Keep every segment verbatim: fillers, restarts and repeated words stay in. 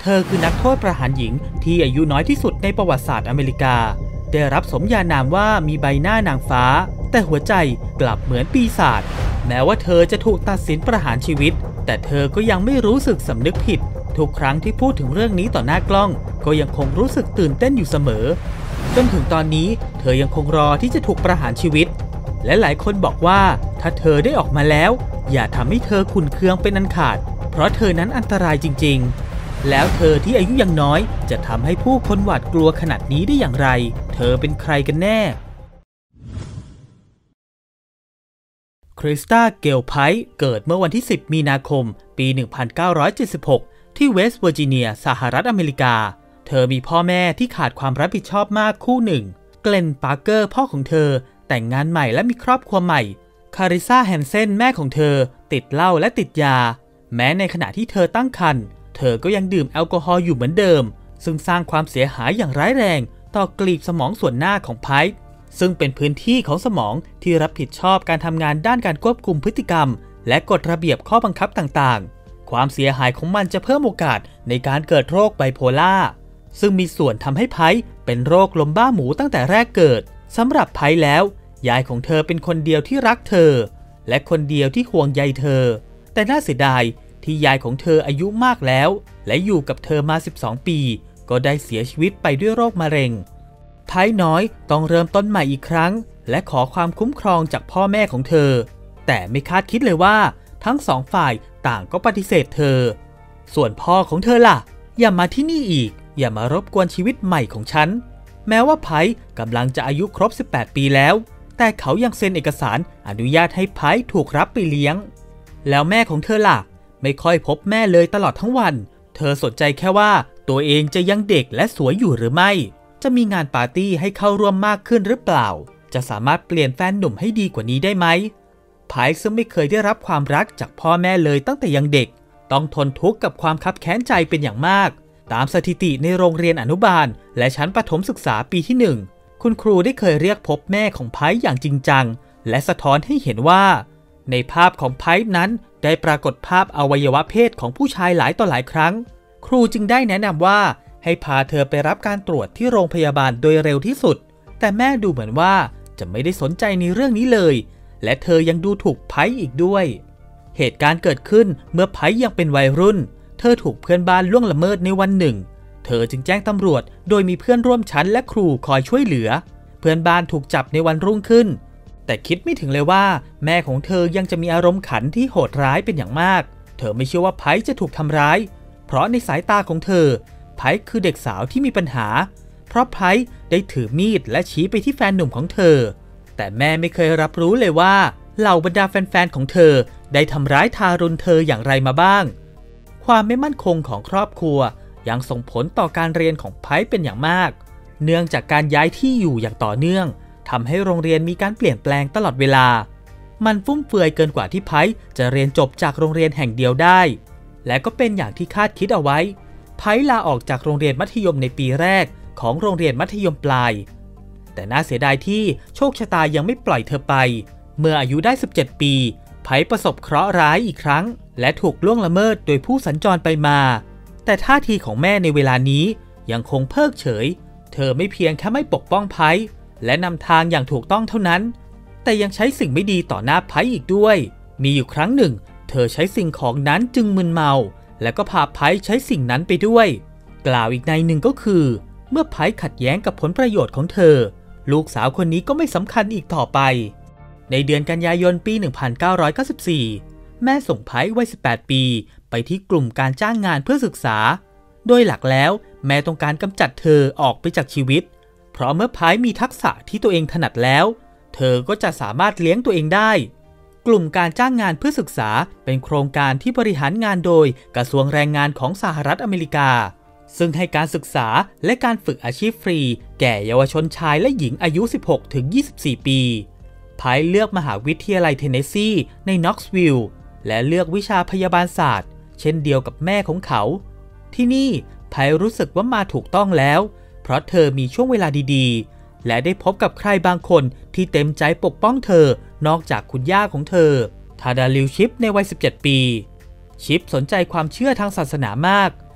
เธอคือนักโทษประหารหญิงที่อายุน้อยที่สุดในประวัติศาสตร์อเมริกาได้รับสมญานามว่ามีใบหน้านางฟ้าแต่หัวใจกลับเหมือนปีศาจแม้ว่าเธอจะถูกตัดสินประหารชีวิตแต่เธอก็ยังไม่รู้สึกสำนึกผิดทุกครั้งที่พูดถึงเรื่องนี้ต่อหน้ากล้องก็ยังคงรู้สึกตื่นเต้นอยู่เสมอจนถึงตอนนี้เธอยังคงรอที่จะถูกประหารชีวิตและหลายคนบอกว่าถ้าเธอได้ออกมาแล้วอย่าทำให้เธอขุ่นเคืองเป็นอันขาดเพราะเธอนั้นอันตรายจริงๆแล้วเธอที่อายุยังน้อยจะทำให้ผู้คนหวาดกลัวขนาดนี้ได้อย่างไรเธอเป็นใครกันแน่คริสตา เกลไพร์เกิดเมื่อวันที่สิบมีนาคมปีหนึ่งพันเก้าร้อยเจ็ดสิบหกที่เวสต์เวอร์จิเนียสหรัฐอเมริกาเธอมีพ่อแม่ที่ขาดความรับผิดชอบมากคู่หนึ่งเกลน ปาร์เกอร์พ่อของเธอแต่งงานใหม่และมีครอบครัวใหม่คาริซา แฮนเซนแม่ของเธอติดเหล้าและติดยาแม้ในขณะที่เธอตั้งครรภ์เธอก็ยังดื่มแอลกอฮอล์อยู่เหมือนเดิมซึ่งสร้างความเสียหายอย่างร้ายแรงต่อกลีบสมองส่วนหน้าของไพร์ซึ่งเป็นพื้นที่ของสมองที่รับผิดชอบการทำงานด้านการควบคุมพฤติกรรมและกฎระเบียบข้อบังคับต่างๆความเสียหายของมันจะเพิ่มโอกาสในการเกิดโรคไบโพล่าซึ่งมีส่วนทำให้ไพร์เป็นโรคลมบ้าหมูตั้งแต่แรกเกิดสำหรับไพร์แล้วยายของเธอเป็นคนเดียวที่รักเธอและคนเดียวที่ห่วงใยเธอแต่น่าเสียดายที่ยายของเธออายุมากแล้วและอยู่กับเธอมาสิบสองปีก็ได้เสียชีวิตไปด้วยโรคมะเร็งไพร์น้อยต้องเริ่มต้นใหม่อีกครั้งและขอความคุ้มครองจากพ่อแม่ของเธอแต่ไม่คาดคิดเลยว่าทั้งสองฝ่ายต่างก็ปฏิเสธเธอส่วนพ่อของเธอล่ะอย่ามาที่นี่อีกอย่ามารบกวนชีวิตใหม่ของฉันแม้ว่าไพร์กำลังจะอายุครบสิบแปดปีแล้วแต่เขายังเซ็นเอกสารอนุญาตให้ไพร์ถูกรับไปเลี้ยงแล้วแม่ของเธอล่ะไม่ค่อยพบแม่เลยตลอดทั้งวันเธอสนใจแค่ว่าตัวเองจะยังเด็กและสวยอยู่หรือไม่จะมีงานปาร์ตี้ให้เข้าร่วมมากขึ้นหรือเปล่าจะสามารถเปลี่ยนแฟนหนุ่มให้ดีกว่านี้ได้ไหมไพร์ซึ่งไม่เคยได้รับความรักจากพ่อแม่เลยตั้งแต่ยังเด็กต้องทนทุกข์กับความคับแค้นใจเป็นอย่างมากตามสถิติในโรงเรียนอนุบาลและชั้นประถมศึกษาปีที่หนึ่งคุณครูได้เคยเรียกพบแม่ของไพร์อย่างจริงจังและสะท้อนให้เห็นว่าในภาพของไพร์นั้นได้ปรากฏภาพอวัยวะเพศของผู้ชายหลายต่อหลายครั้งครูจึงได้แนะนำว่าให้พาเธอไปรับการตรวจที่โรงพยาบาลโดยเร็วที่สุดแต่แม่ดูเหมือนว่าจะไม่ได้สนใจในเรื่องนี้เลยและเธอยังดูถูกไพร์อีกด้วยเหตุการณ์เกิดขึ้นเมื่อไพร์ยังเป็นวัยรุ่นเธอถูกเพื่อนบ้านล่วงละเมิดในวันหนึ่งเธอจึงแจ้งตำรวจโดยมีเพื่อนร่วมชั้นและครูคอยช่วยเหลือเพื่อนบ้านถูกจับในวันรุ่งขึ้นแต่คิดไม่ถึงเลยว่าแม่ของเธอยังจะมีอารมณ์ขันที่โหดร้ายเป็นอย่างมากเธอไม่เชื่อว่าไพร์จะถูกทำร้ายเพราะในสายตาของเธอไพร์คือเด็กสาวที่มีปัญหาเพราะไพร์ได้ถือมีดและชี้ไปที่แฟนหนุ่มของเธอแต่แม่ไม่เคยรับรู้เลยว่าเหล่าบรรดาแฟนๆของเธอได้ทำร้ายทารุณเธออย่างไรมาบ้างความไม่มั่นคงของครอบครัวยังส่งผลต่อการเรียนของไพร์เป็นอย่างมากเนื่องจากการย้ายที่อยู่อย่างต่อเนื่องทำให้โรงเรียนมีการเปลี่ยนแปลงตลอดเวลามันฟุ่มเฟือยเกินกว่าที่ไพร์จะเรียนจบจากโรงเรียนแห่งเดียวได้และก็เป็นอย่างที่คาดคิดเอาไว้ไพร์ลาออกจากโรงเรียนมัธยมในปีแรกของโรงเรียนมัธยมปลายแต่น่าเสียดายที่โชคชะตายังไม่ปล่อยเธอไปเมื่ออายุได้สิบเจ็ดปีไพร์ประสบเคราะห์ร้ายอีกครั้งและถูกล่วงละเมิดโดยผู้สัญจรไปมาแต่ท่าทีของแม่ในเวลานี้ยังคงเพิกเฉยเธอไม่เพียงแค่ไม่ปกป้องไพร์และนำทางอย่างถูกต้องเท่านั้นแต่ยังใช้สิ่งไม่ดีต่อหน้าไพร์อีกด้วยมีอยู่ครั้งหนึ่งเธอใช้สิ่งของนั้นจึงมึนเมาและก็พาไพร์ใช้สิ่งนั้นไปด้วยกล่าวอีกในหนึ่งก็คือเมื่อไพร์ขัดแย้งกับผลประโยชน์ของเธอลูกสาวคนนี้ก็ไม่สำคัญอีกต่อไปในเดือนกันยายนปีหนึ่งพันเก้าร้อยเก้าสิบสี่แม่ส่งไพร์วัยสิบแปดปีไปที่กลุ่มการจ้างงานเพื่อศึกษาโดยหลักแล้วแม่ต้องการกำจัดเธอออกไปจากชีวิตเพราะเมื่อไพร์มีทักษะที่ตัวเองถนัดแล้วเธอก็จะสามารถเลี้ยงตัวเองได้กลุ่มการจ้างงานเพื่อศึกษาเป็นโครงการที่บริหารงานโดยกระทรวงแรงงานของสหรัฐอเมริกาซึ่งให้การศึกษาและการฝึกอาชีพฟรีแก่เยาวชนชายและหญิงอายุ สิบหกถึงยี่สิบสี่ ปีไพร์เลือกมหาวิทยาลัยเทนเนสซีในน็อกซ์วิลล์และเลือกวิชาพยาบาลศาสตร์เช่นเดียวกับแม่ของเขาที่นี่ไพร์รู้สึกว่ามาถูกต้องแล้วเพราะเธอมีช่วงเวลาดีๆและได้พบกับใครบางคนที่เต็มใจปกป้องเธอนอกจากคุณย่าของเธอทาดาลิวชิปในวัยสิบเจ็ดปีชิปสนใจความเชื่อทางศาสนามาก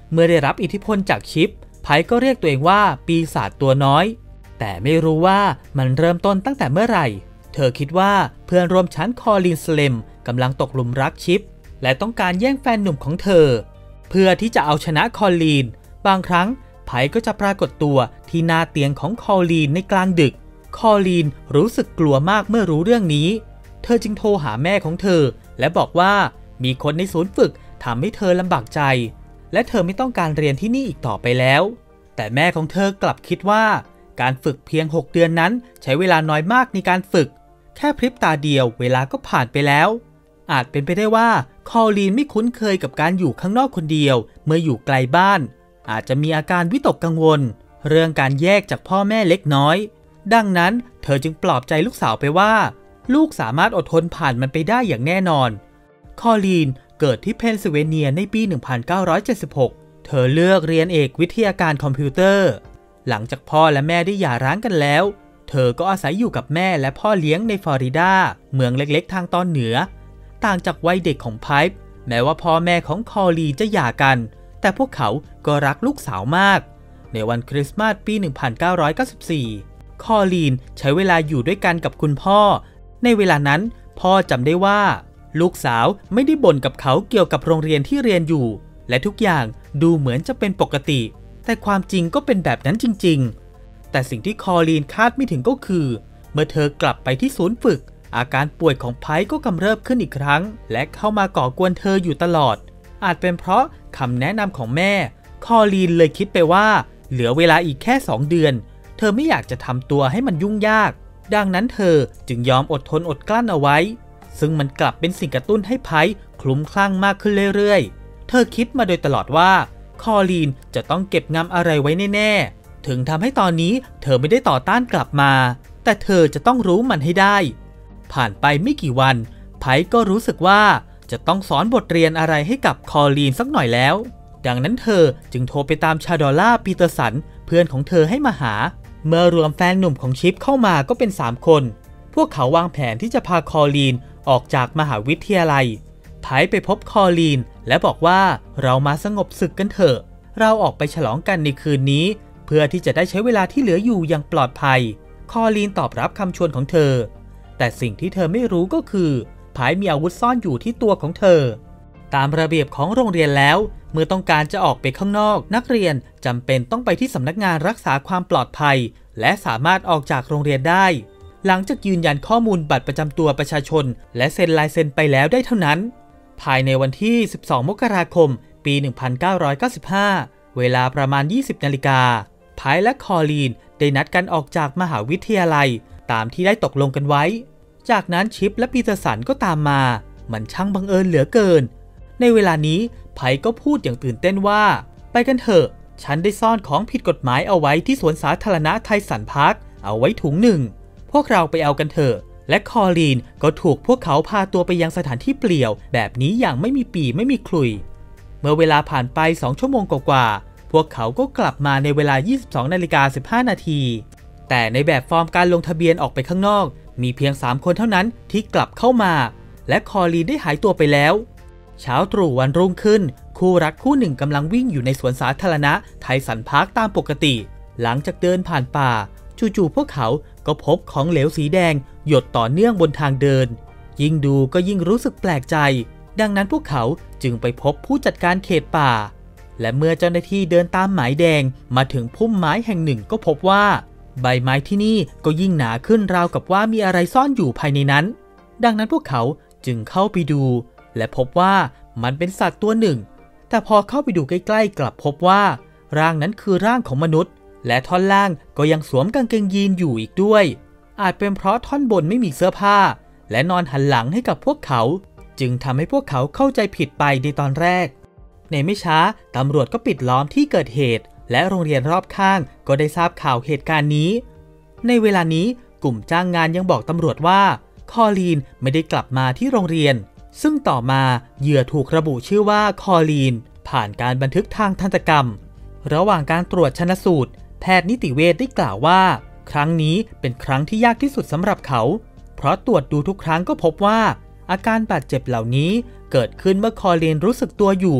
เมื่อได้รับอิทธิพลจากชิปไพร์ก็เรียกตัวเองว่าปีศาจตัวน้อยแต่ไม่รู้ว่ามันเริ่มต้นตั้งแต่เมื่อไหร่เธอคิดว่าเพื่อนร่วมชั้นคอลินสเลมกำลังตกหลุมรักชิปและต้องการแย่งแฟนหนุ่มของเธอเพื่อที่จะเอาชนะคอลีนบางครั้งไพร์ก็จะปรากฏตัวที่หน้าเตียงของคอลีนในกลางดึกคอลีนรู้สึกกลัวมากเมื่อรู้เรื่องนี้เธอจึงโทรหาแม่ของเธอและบอกว่ามีคนในศูนย์ฝึกทำให้เธอลำบากใจและเธอไม่ต้องการเรียนที่นี่อีกต่อไปแล้วแต่แม่ของเธอกลับคิดว่าการฝึกเพียงหกเดือนนั้นใช้เวลาน้อยมากในการฝึกแค่พริบตาเดียวเวลาก็ผ่านไปแล้วอาจเป็นไปได้ว่าคอลีนไม่คุ้นเคยกับการอยู่ข้างนอกคนเดียวเมื่ออยู่ไกลบ้านอาจจะมีอาการวิตกกังวลเรื่องการแยกจากพ่อแม่เล็กน้อยดังนั้นเธอจึงปลอบใจลูกสาวไปว่าลูกสามารถอดทนผ่านมันไปได้อย่างแน่นอนคอลีนเกิดที่เพนซิลเวเนียในปี หนึ่งพันเก้าร้อยเจ็ดสิบหก เธอเลือกเรียนเอกวิทยาการคอมพิวเตอร์หลังจากพ่อและแม่ได้หย่าร้างกันแล้วเธอก็อาศัยอยู่กับแม่และพ่อเลี้ยงในฟลอริดาเมืองเล็กๆทางตอนเหนือต่างจากวัยเด็กของไพร์แม้ว่าพ่อแม่ของคอลีนจะหย่ากันแต่พวกเขาก็รักลูกสาวมากในวันคริสต์มาสปี หนึ่งพันเก้าร้อยเก้าสิบสี่ คอลีนใช้เวลาอยู่ด้วยกันกับคุณพ่อในเวลานั้นพ่อจำได้ว่าลูกสาวไม่ได้บ่นกับเขาเกี่ยวกับโรงเรียนที่เรียนอยู่และทุกอย่างดูเหมือนจะเป็นปกติแต่ความจริงก็เป็นแบบนั้นจริงๆแต่สิ่งที่คอลีนคาดไม่ถึงก็คือเมื่อเธอกลับไปที่ศูนย์ฝึกอาการป่วยของไพร์ก็กำเริบขึ้นอีกครั้งและเข้ามาก่อกวนเธออยู่ตลอดอาจเป็นเพราะคำแนะนำของแม่คอลีนเลยคิดไปว่าเหลือเวลาอีกแค่สองเดือนเธอไม่อยากจะทำตัวให้มันยุ่งยากดังนั้นเธอจึงยอมอดทนอดกลั้นเอาไว้ซึ่งมันกลับเป็นสิ่งกระตุ้นให้ไพร์คลุ้มคลั่งมากขึ้นเรื่อยๆเธอคิดมาโดยตลอดว่าคอลีนจะต้องเก็บงำอะไรไว้แน่ๆถึงทำให้ตอนนี้เธอไม่ได้ต่อต้านกลับมาแต่เธอจะต้องรู้มันให้ได้ผ่านไปไม่กี่วันไพร์ก็รู้สึกว่าจะต้องสอนบทเรียนอะไรให้กับคอลีนสักหน่อยแล้วดังนั้นเธอจึงโทรไปตามชาดอลล่าปีเตอร์สันเพื่อนของเธอให้มาหาเมื่อรวมแฟนหนุ่มของชิปเข้ามาก็เป็นสามคนพวกเขาวางแผนที่จะพาคอลีนออกจากมหาวิทยาลัยไพร์ไปพบคอลีนและบอกว่าเรามาสงบศึกกันเถอะเราออกไปฉลองกันในคืนนี้เพื่อที่จะได้ใช้เวลาที่เหลืออยู่อย่างปลอดภัยคอลีนตอบรับคำชวนของเธอแต่สิ่งที่เธอไม่รู้ก็คือไพร์มีอาวุธซ่อนอยู่ที่ตัวของเธอตามระเบียบของโรงเรียนแล้วเมื่อต้องการจะออกไปข้างนอกนักเรียนจำเป็นต้องไปที่สำนักงานรักษาความปลอดภัยและสามารถออกจากโรงเรียนได้หลังจากยืนยันข้อมูลบัตรประจำตัวประชาชนและเซ็นลายเซ็นไปแล้วได้เท่านั้นภายในวันที่สิบสองมกราคมปี หนึ่งพันเก้าร้อยเก้าสิบห้า เวลาประมาณ ยี่สิบนาฬิกาไพร์และคอลีนได้นัดกันออกจากมหาวิทยาลัยตามที่ได้ตกลงกันไว้จากนั้นชิปและปีเตอร์สันก็ตามมามันช่างบังเอิญเหลือเกินในเวลานี้ไพร์ก็พูดอย่างตื่นเต้นว่าไปกันเถอะฉันได้ซ่อนของผิดกฎหมายเอาไว้ที่สวนสาธารณะไทสันพาร์คเอาไว้ถุงหนึ่งพวกเราไปเอากันเถอะและคอลีนก็ถูกพวกเขาพาตัวไปยังสถานที่เปลี่ยวแบบนี้อย่างไม่มีปีไม่มีคลุยเมื่อเวลาผ่านไปสองชั่วโมงกว่าๆพวกเขาก็กลับมาในเวลา ยี่สิบสองนาฬิกาสิบห้านาทีแต่ในแบบฟอร์มการลงทะเบียนออกไปข้างนอกมีเพียงสามคนเท่านั้นที่กลับเข้ามาและคอลีนได้หายตัวไปแล้วเช้าตรู่วันรุ่งขึ้นคู่รักคู่หนึ่งกำลังวิ่งอยู่ในสวนสาธารณะไทสันพาร์คตามปกติหลังจากเดินผ่านป่าจู่ๆพวกเขาก็พบของเหลวสีแดงหยดต่อเนื่องบนทางเดินยิ่งดูก็ยิ่งรู้สึกแปลกใจดังนั้นพวกเขาจึงไปพบผู้จัดการเขตป่าและเมื่อเจ้าหน้าที่เดินตามหมายแดงมาถึงพุ่มไม้แห่งหนึ่งก็พบว่าใบไม้ที่นี่ก็ยิ่งหนาขึ้นราวกับว่ามีอะไรซ่อนอยู่ภายในนั้นดังนั้นพวกเขาจึงเข้าไปดูและพบว่ามันเป็นสัตว์ตัวหนึ่งแต่พอเข้าไปดูใกล้ๆกลับพบว่าร่างนั้นคือร่างของมนุษย์และท่อนล่างก็ยังสวมกางเกงยีนอยู่อีกด้วยอาจเป็นเพราะท่อนบนไม่มีเสื้อผ้าและนอนหันหลังให้กับพวกเขาจึงทำให้พวกเขาเข้าใจผิดไปในตอนแรกในไม่ช้าตำรวจก็ปิดล้อมที่เกิดเหตุและโรงเรียนรอบข้างก็ได้ทราบข่าวเหตุการณ์นี้ในเวลานี้กลุ่มจ้างงานยังบอกตำรวจว่าคอลีนไม่ได้กลับมาที่โรงเรียนซึ่งต่อมาเหยื่อถูกระบุชื่อว่าคอลีนผ่านการบันทึกทางทันตกรรมระหว่างการตรวจชันสูตรแพทย์นิติเวชได้กล่าวว่าครั้งนี้เป็นครั้งที่ยากที่สุดสำหรับเขาเพราะตรวจดูทุกครั้งก็พบว่าอาการบาดเจ็บเหล่านี้เกิดขึ้นเมื่อคอลีนรู้สึกตัวอยู่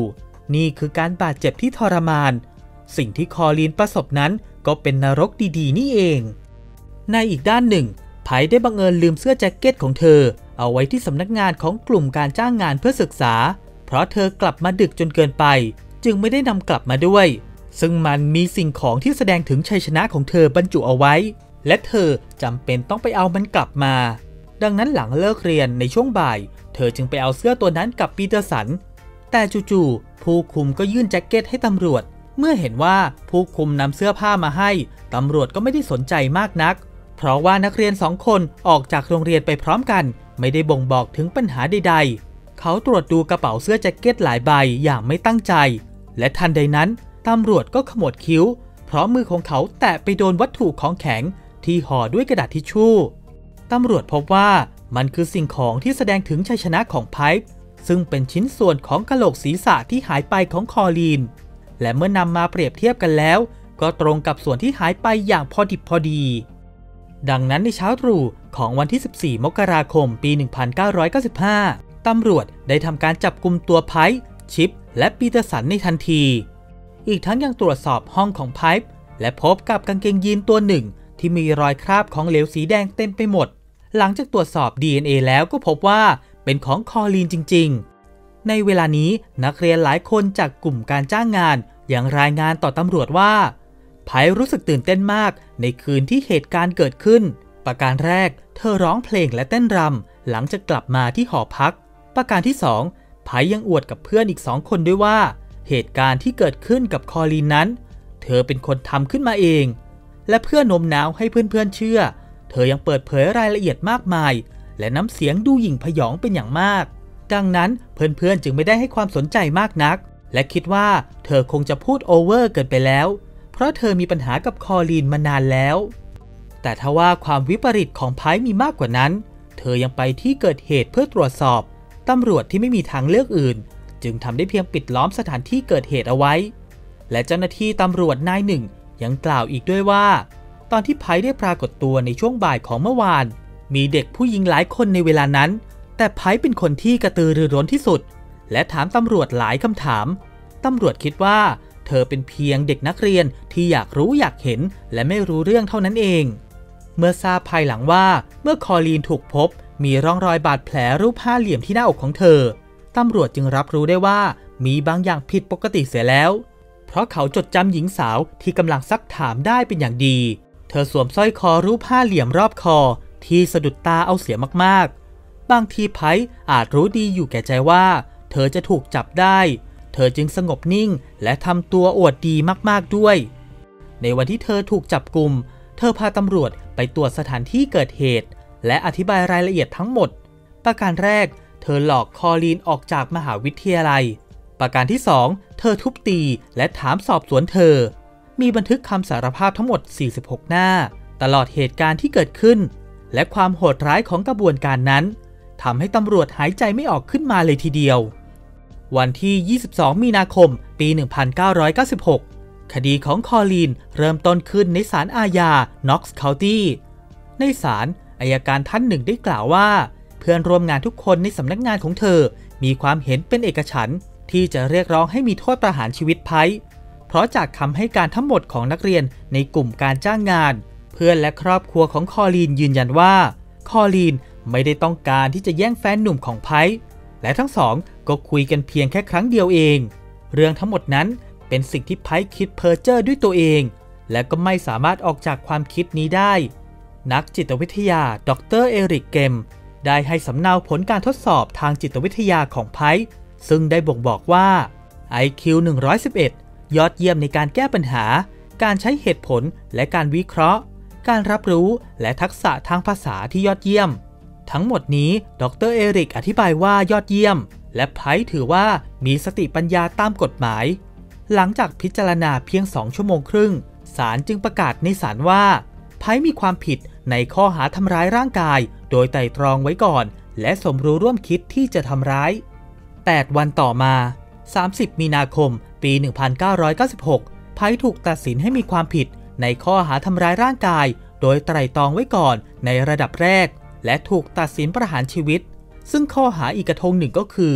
นี่คือการบาดเจ็บที่ทรมานสิ่งที่คอลีนประสบนั้นก็เป็นนรกดีๆนี่เองในอีกด้านหนึ่งไพได้บังเอิญลืมเสื้อแจ็คเก็ตของเธอเอาไว้ที่สำนักงานของกลุ่มการจ้างงานเพื่อศึกษาเพราะเธอกลับมาดึกจนเกินไปจึงไม่ได้นำกลับมาด้วยซึ่งมันมีสิ่งของที่แสดงถึงชัยชนะของเธอบรรจุเอาไว้และเธอจำเป็นต้องไปเอามันกลับมาดังนั้นหลังเลิกเรียนในช่วงบ่ายเธอจึงไปเอาเสื้อตัวนั้นกับปีเตอร์สันแต่จู่ๆผู้คุมก็ยื่นแจ็คเก็ตให้ตำรวจเมื่อเห็นว่าผู้คุมนำเสื้อผ้ามาให้ตำรวจก็ไม่ได้สนใจมากนักเพราะว่านักเรียนสองคนออกจากโรงเรียนไปพร้อมกันไม่ได้บ่งบอกถึงปัญหาใดๆเขาตรวจดูกระเป๋าเสื้อแจ็คเก็ตหลายใบอย่างไม่ตั้งใจและทันใดนั้นตำรวจก็ขมวดคิ้วเพราะมือของเขาแตะไปโดนวัตถุของแข็งที่ห่อด้วยกระดาษทิชชู่ตำรวจพบว่ามันคือสิ่งของที่แสดงถึงชัยชนะของไพร์ซึ่งเป็นชิ้นส่วนของกะโหลกศีรษะที่หายไปของคอลีนและเมื่อนำมาเปรียบเทียบกันแล้วก็ตรงกับส่วนที่หายไปอย่างพอดิบพอดีดังนั้นในเช้าตรู่ของวันที่สิบสี่มกราคมปีหนึ่งพันเก้าร้อยเก้าสิบห้าตำรวจได้ทำการจับกุมตัวไพร์ชิปและปีเตอร์สันในทันทีอีกทั้งยังตรวจสอบห้องของไพร์และพบกับกางเกงยีนตัวหนึ่งที่มีรอยคราบของเหลวสีแดงเต็มไปหมดหลังจากตรวจสอบ ดี เอ็น เอ แล้วก็พบว่าเป็นของคอลีนจริงๆในเวลานี้นักเรียนหลายคนจากกลุ่มการจ้างงานยังรายงานต่อตำรวจว่าไพร์รู้สึกตื่นเต้นมากในคืนที่เหตุการณ์เกิดขึ้นประการแรกเธอร้องเพลงและเต้นรำหลังจากกลับมาที่หอพักประการที่สองไพร์ยังอวดกับเพื่อนอีกสองคนด้วยว่าเหตุการณ์ที่เกิดขึ้นกับคอลีนนั้นเธอเป็นคนทำขึ้นมาเองและเพื่อโน้มน้าวให้เพื่อนๆเชื่อเธอยังเปิดเผยรายละเอียดมากมายและน้ำเสียงดูหยิ่งพยองเป็นอย่างมากดังนั้นเพื่อนๆจึงไม่ได้ให้ความสนใจมากนักและคิดว่าเธอคงจะพูดโอเวอร์เกินไปแล้วเพราะเธอมีปัญหากับคอลีนมานานแล้วแต่ทว่าความวิปริตของไพร์มีมากกว่านั้นเธอยังไปที่เกิดเหตุเพื่อตรวจสอบตำรวจที่ไม่มีทางเลือกอื่นจึงทำได้เพียงปิดล้อมสถานที่เกิดเหตุเอาไว้และเจ้าหน้าที่ตำรวจนายหนึ่งยังกล่าวอีกด้วยว่าตอนที่ไพร์ได้ปรากฏตัวในช่วงบ่ายของเมื่อวานมีเด็กผู้หญิงหลายคนในเวลานั้นแต่ไพร์เป็นคนที่กระตือรือร้นที่สุดและถามตำรวจหลายคำถามตำรวจคิดว่าเธอเป็นเพียงเด็กนักเรียนที่อยากรู้อยากเห็นและไม่รู้เรื่องเท่านั้นเองเมื่อทราบภายหลังว่าเมื่อคอลีนถูกพบมีร่องรอยบาดแผลรูปห้าเหลี่ยมที่หน้าอกของเธอตำรวจจึงรับรู้ได้ว่ามีบางอย่างผิดปกติเสียแล้วเพราะเขาจดจำหญิงสาวที่กำลังซักถามได้เป็นอย่างดีเธอสวมสร้อยคอรูปห้าเหลี่ยมรอบคอที่สะดุดตาเอาเสียมากๆบางทีไพร์อาจรู้ดีอยู่แก่ใจว่าเธอจะถูกจับได้เธอจึงสงบนิ่งและทำตัวอวดดีมากๆด้วยในวันที่เธอถูกจับกุมเธอพาตำรวจไปตรวจสถานที่เกิดเหตุและอธิบายรายละเอียดทั้งหมดประการแรกเธอหลอกคอลีนออกจากมหาวิทยาลัยประการที่สองเธอทุบตีและถามสอบสวนเธอมีบันทึกคำสารภาพทั้งหมดสี่สิบหกหน้าตลอดเหตุการณ์ที่เกิดขึ้นและความโหดร้ายของกระบวนการนั้นทำให้ตำรวจหายใจไม่ออกขึ้นมาเลยทีเดียววันที่ยี่สิบสองมีนาคมปีหนึ่งพันเก้าร้อยเก้าสิบหกคดีของคอลีนเริ่มต้นขึ้นในศาลอาญาน็อกซ์เคานตี้ในศาลอัยการท่านหนึ่งได้กล่าวว่าเพื่อนร่วมงานทุกคนในสำนักงานของเธอมีความเห็นเป็นเอกฉันท์ที่จะเรียกร้องให้มีโทษประหารชีวิตไพร์เพราะจากคำให้การทั้งหมดของนักเรียนในกลุ่มการจ้างงานเพื่อนและครอบครัวของคอลีนยืนยันว่าคอลีนไม่ได้ต้องการที่จะแย่งแฟนหนุ่มของไพร์และทั้งสองก็คุยกันเพียงแค่ครั้งเดียวเองเรื่องทั้งหมดนั้นเป็นสิ่งที่ไพร์คิดเพ้อเจ้อด้วยตัวเองและก็ไม่สามารถออกจากความคิดนี้ได้นักจิตวิทยาดรเอริกเกมได้ให้สำเนาผลการทดสอบทางจิตวิทยาของไพร์ซึ่งได้บ่งบอกว่า ไอ คิว หนึ่งร้อยสิบเอ็ด ยอดเยี่ยมในการแก้ปัญหาการใช้เหตุผลและการวิเคราะห์การรับรู้และทักษะทางภาษาที่ยอดเยี่ยมทั้งหมดนี้ดรเอริกอธิบายว่ายอดเยี่ยมและไพร์ถือว่ามีสติปัญญาตามกฎหมายหลังจากพิจารณาเพียงสองชั่วโมงครึ่งศาลจึงประกาศในศาลว่าไพร์มีความผิดในข้อหาทำร้ายร่างกายโดยไตร่ตรองไว้ก่อนและสมรู้ร่วมคิดที่จะทำร้ายแปดวันต่อมาสามสิบมีนาคมปีหนึ่งพันเก้าร้อยเก้าสิบหกไพร์ถูกตัดสินให้มีความผิดในข้อหาทำร้ายร่างกายโดยไตร่ตรองไว้ก่อนในระดับแรกและถูกตัดสินประหารชีวิตซึ่งข้อหาอีกกระทงหนึ่งก็คือ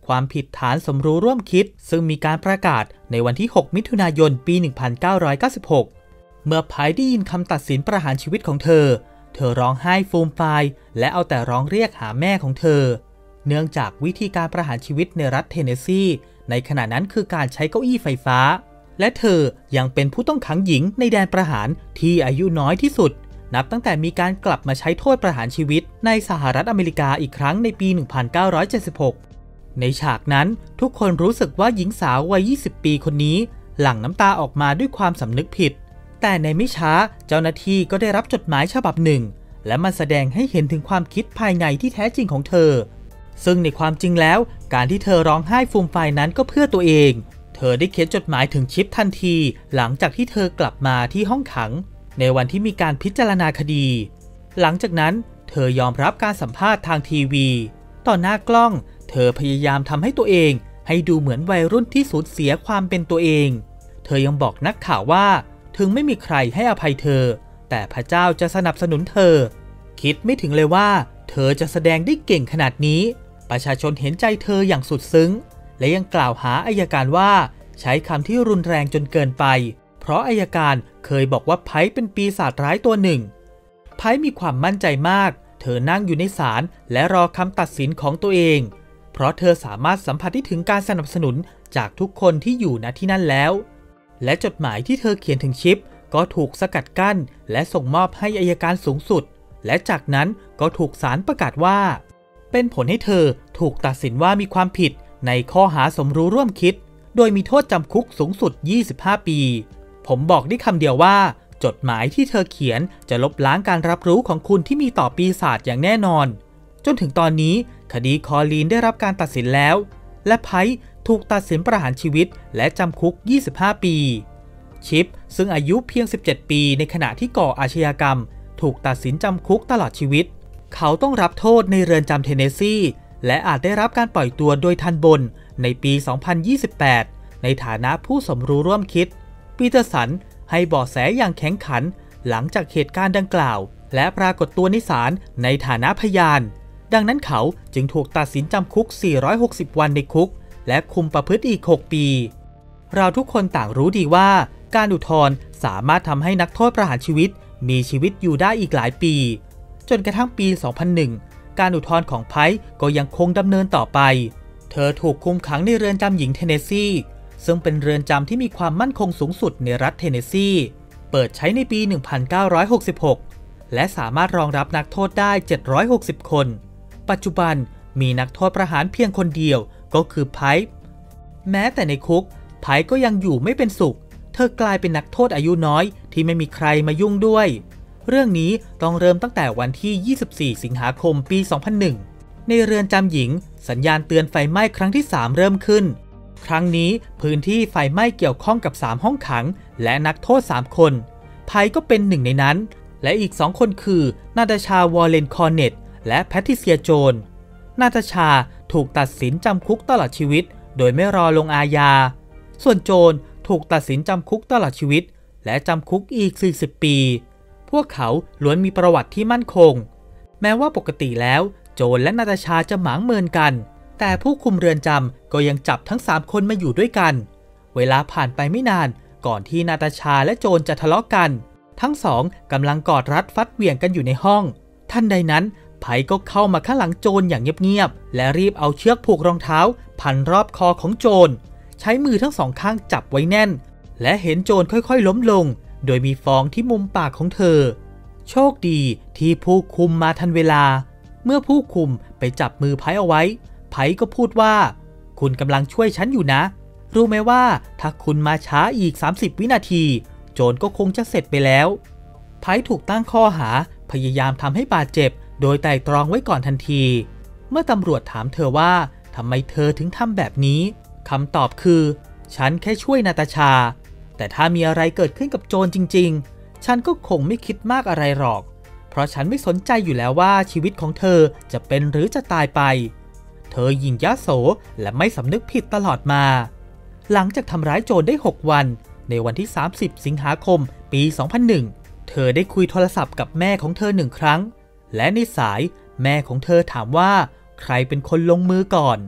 ความผิดฐานสมรู้ร่วมคิดซึ่งมีการประกาศในวันที่หกมิถุนายนปีหนึ่งพันเก้าร้อยเก้าสิบหกเมื่อไพร์ได้ยินคำตัดสินประหารชีวิตของเธอเธอร้องไห้ฟูมฟายและเอาแต่ร้องเรียกหาแม่ของเธอเนื่องจากวิธีการประหารชีวิตในรัฐเทนเนสซีในขณะนั้นคือการใช้เก้าอี้ไฟฟ้าและเธอยังเป็นผู้ต้องขังหญิงในแดนประหารที่อายุน้อยที่สุดนับตั้งแต่มีการกลับมาใช้โทษประหารชีวิตในสหรัฐอเมริกาอีกครั้งในปี หนึ่งพันเก้าร้อยเจ็ดสิบหก ในฉากนั้นทุกคนรู้สึกว่าหญิงสาววัย ยี่สิบ ปีคนนี้หลั่งน้ำตาออกมาด้วยความสำนึกผิดแต่ในไม่ช้าเจ้าหน้าที่ก็ได้รับจดหมายฉบับหนึ่งและมันแสดงให้เห็นถึงความคิดภายในที่แท้จริงของเธอซึ่งในความจริงแล้วการที่เธอร้องไห้ฟูมฟายนั้นก็เพื่อตัวเองเธอได้เขียนจดหมายถึงชิปทันทีหลังจากที่เธอกลับมาที่ห้องขังในวันที่มีการพิจารณาคดีหลังจากนั้นเธอยอมรับการสัมภาษณ์ทางทีวีต่อหน้ากล้องเธอพยายามทำให้ตัวเองให้ดูเหมือนวัยรุ่นที่สูญเสียความเป็นตัวเองเธอยังบอกนักข่าวว่าถึงไม่มีใครให้อภัยเธอแต่พระเจ้าจะสนับสนุนเธอคิดไม่ถึงเลยว่าเธอจะแสดงได้เก่งขนาดนี้ประชาชนเห็นใจเธออย่างสุดซึ้งและยังกล่าวหาอัยการว่าใช้คำที่รุนแรงจนเกินไปเพราะอัยการเคยบอกว่าไพร์เป็นปีศาจร้ายตัวหนึ่งไพร์มีความมั่นใจมากเธอนั่งอยู่ในศาลและรอคำตัดสินของตัวเองเพราะเธอสามารถสัมผัสได้ถึงการสนับสนุนจากทุกคนที่อยู่ณที่นั่นแล้วและจดหมายที่เธอเขียนถึงชิปก็ถูกสกัดกั้นและส่งมอบให้อัยการสูงสุดและจากนั้นก็ถูกศาลประกาศว่าเป็นผลให้เธอถูกตัดสินว่ามีความผิดในข้อหาสมรู้ร่วมคิดโดยมีโทษจำคุกสูงสุดยี่สิบห้าปีผมบอกได้คำเดียวว่าจดหมายที่เธอเขียนจะลบล้างการรับรู้ของคุณที่มีต่อปีศาจอย่างแน่นอนจนถึงตอนนี้คดีคอลีนได้รับการตัดสินแล้วและไพร์ถูกตัดสินประหารชีวิตและจำคุกยี่สิบห้าปีชิปซึ่งอายุเพียงสิบเจ็ดปีในขณะที่ก่ออาชญากรรมถูกตัดสินจำคุกตลอดชีวิตเขาต้องรับโทษในเรือนจำเทนเนสซีและอาจได้รับการปล่อยตัวโดยทันบนในปี สองพันยี่สิบแปด ในฐานะผู้สมรู้ร่วมคิดปีเตอร์สันให้เบาะแสอย่างแข็งขันหลังจากเหตุการณ์ดังกล่าวและปรากฏตัวในศาลในฐานะพยานดังนั้นเขาจึงถูกตัดสินจำคุกสี่ร้อยหกสิบวันในคุกและคุมประพฤติอีกหกปีเราทุกคนต่างรู้ดีว่าการอุทธรณ์สามารถทำให้นักโทษประหารชีวิตมีชีวิตอยู่ได้อีกหลายปีจนกระทั่งปี สองพันหนึ่ง การอุทธรณ์ของไพร์ก็ยังคงดำเนินต่อไปเธอถูกคุมขังในเรือนจำหญิงเทนเนสซีซึ่งเป็นเรือนจำที่มีความมั่นคงสูงสุดในรัฐเทนเนสซีเปิดใช้ในปี หนึ่งพันเก้าร้อยหกสิบหก และสามารถรองรับนักโทษได้เจ็ดร้อยหกสิบคนปัจจุบันมีนักโทษประหารเพียงคนเดียวก็คือไพร์แม้แต่ในคุกไพร์ก็ยังอยู่ไม่เป็นสุขเธอกลายเป็นนักโทษอายุน้อยที่ไม่มีใครมายุ่งด้วยเรื่องนี้ต้องเริ่มตั้งแต่วันที่ยี่สิบสี่สิงหาคมปี สองพันหนึ่ง ในเรือนจำหญิงสัญญาณเตือนไฟไหม้ครั้งที่สามเริ่มขึ้นครั้งนี้พื้นที่ไฟไหม้เกี่ยวข้องกับสามห้องขังและนักโทษสามคนไพร์ก็เป็นหนึ่งในนั้นและอีกสองคนคือนาตาชาวอลเลนคอร์เนตและแพทริเซียโจนนาตาชาถูกตัดสินจำคุกตลอดชีวิตโดยไม่รอลงอาญาส่วนโจนถูกตัดสินจำคุกตลอดชีวิตและจำคุกอีกสี่สิบปีพวกเขาล้วนมีประวัติที่มั่นคงแม้ว่าปกติแล้วโจนและนาตาชาจะหมางเมินกันแต่ผู้คุมเรือนจำก็ยังจับทั้งสามคนมาอยู่ด้วยกันเวลาผ่านไปไม่นานก่อนที่นาตาชาและโจนจะทะเลาะกันทั้งสองกำลังกอดรัดฟัดเหวี่ยงกันอยู่ในห้องทันใดนั้นไพร์ก็เข้ามาข้างหลังโจนอย่างเงียบๆและรีบเอาเชือกผูกรองเท้าพันรอบคอของโจนใช้มือทั้งสองข้างจับไว้แน่นและเห็นโจนค่อยๆล้มลงโดยมีฟองที่มุมปากของเธอโชคดีที่ผู้คุมมาทันเวลาเมื่อผู้คุมไปจับมือไพร์เอาไว้ไพร์ก็พูดว่าคุณกำลังช่วยฉันอยู่นะรู้ไหมว่าถ้าคุณมาช้าอีกสามสิบวินาทีโจนก็คงจะเสร็จไปแล้วไพร์ถูกตั้งข้อหาพยายามทำให้บาดเจ็บโดยไตร่ตรองไว้ก่อนทันทีเมื่อตำรวจถามเธอว่าทำไมเธอถึงทำแบบนี้คำตอบคือฉันแค่ช่วยนาตาชาแต่ถ้ามีอะไรเกิดขึ้นกับโจนจริงๆฉันก็คงไม่คิดมากอะไรหรอกเพราะฉันไม่สนใจอยู่แล้วว่าชีวิตของเธอจะเป็นหรือจะตายไปเธอหยิ่งยโสและไม่สำนึกผิดตลอดมาหลังจากทำร้ายโจนได้หกวันในวันที่สามสิบสิงหาคมปี สองพันหนึ่ง เธอได้คุยโทรศัพท์กับแม่ของเธอหนึ่งครั้งและในสายแม่ของเธอถามว่าใครเป็นคนลงมือก่อนไพ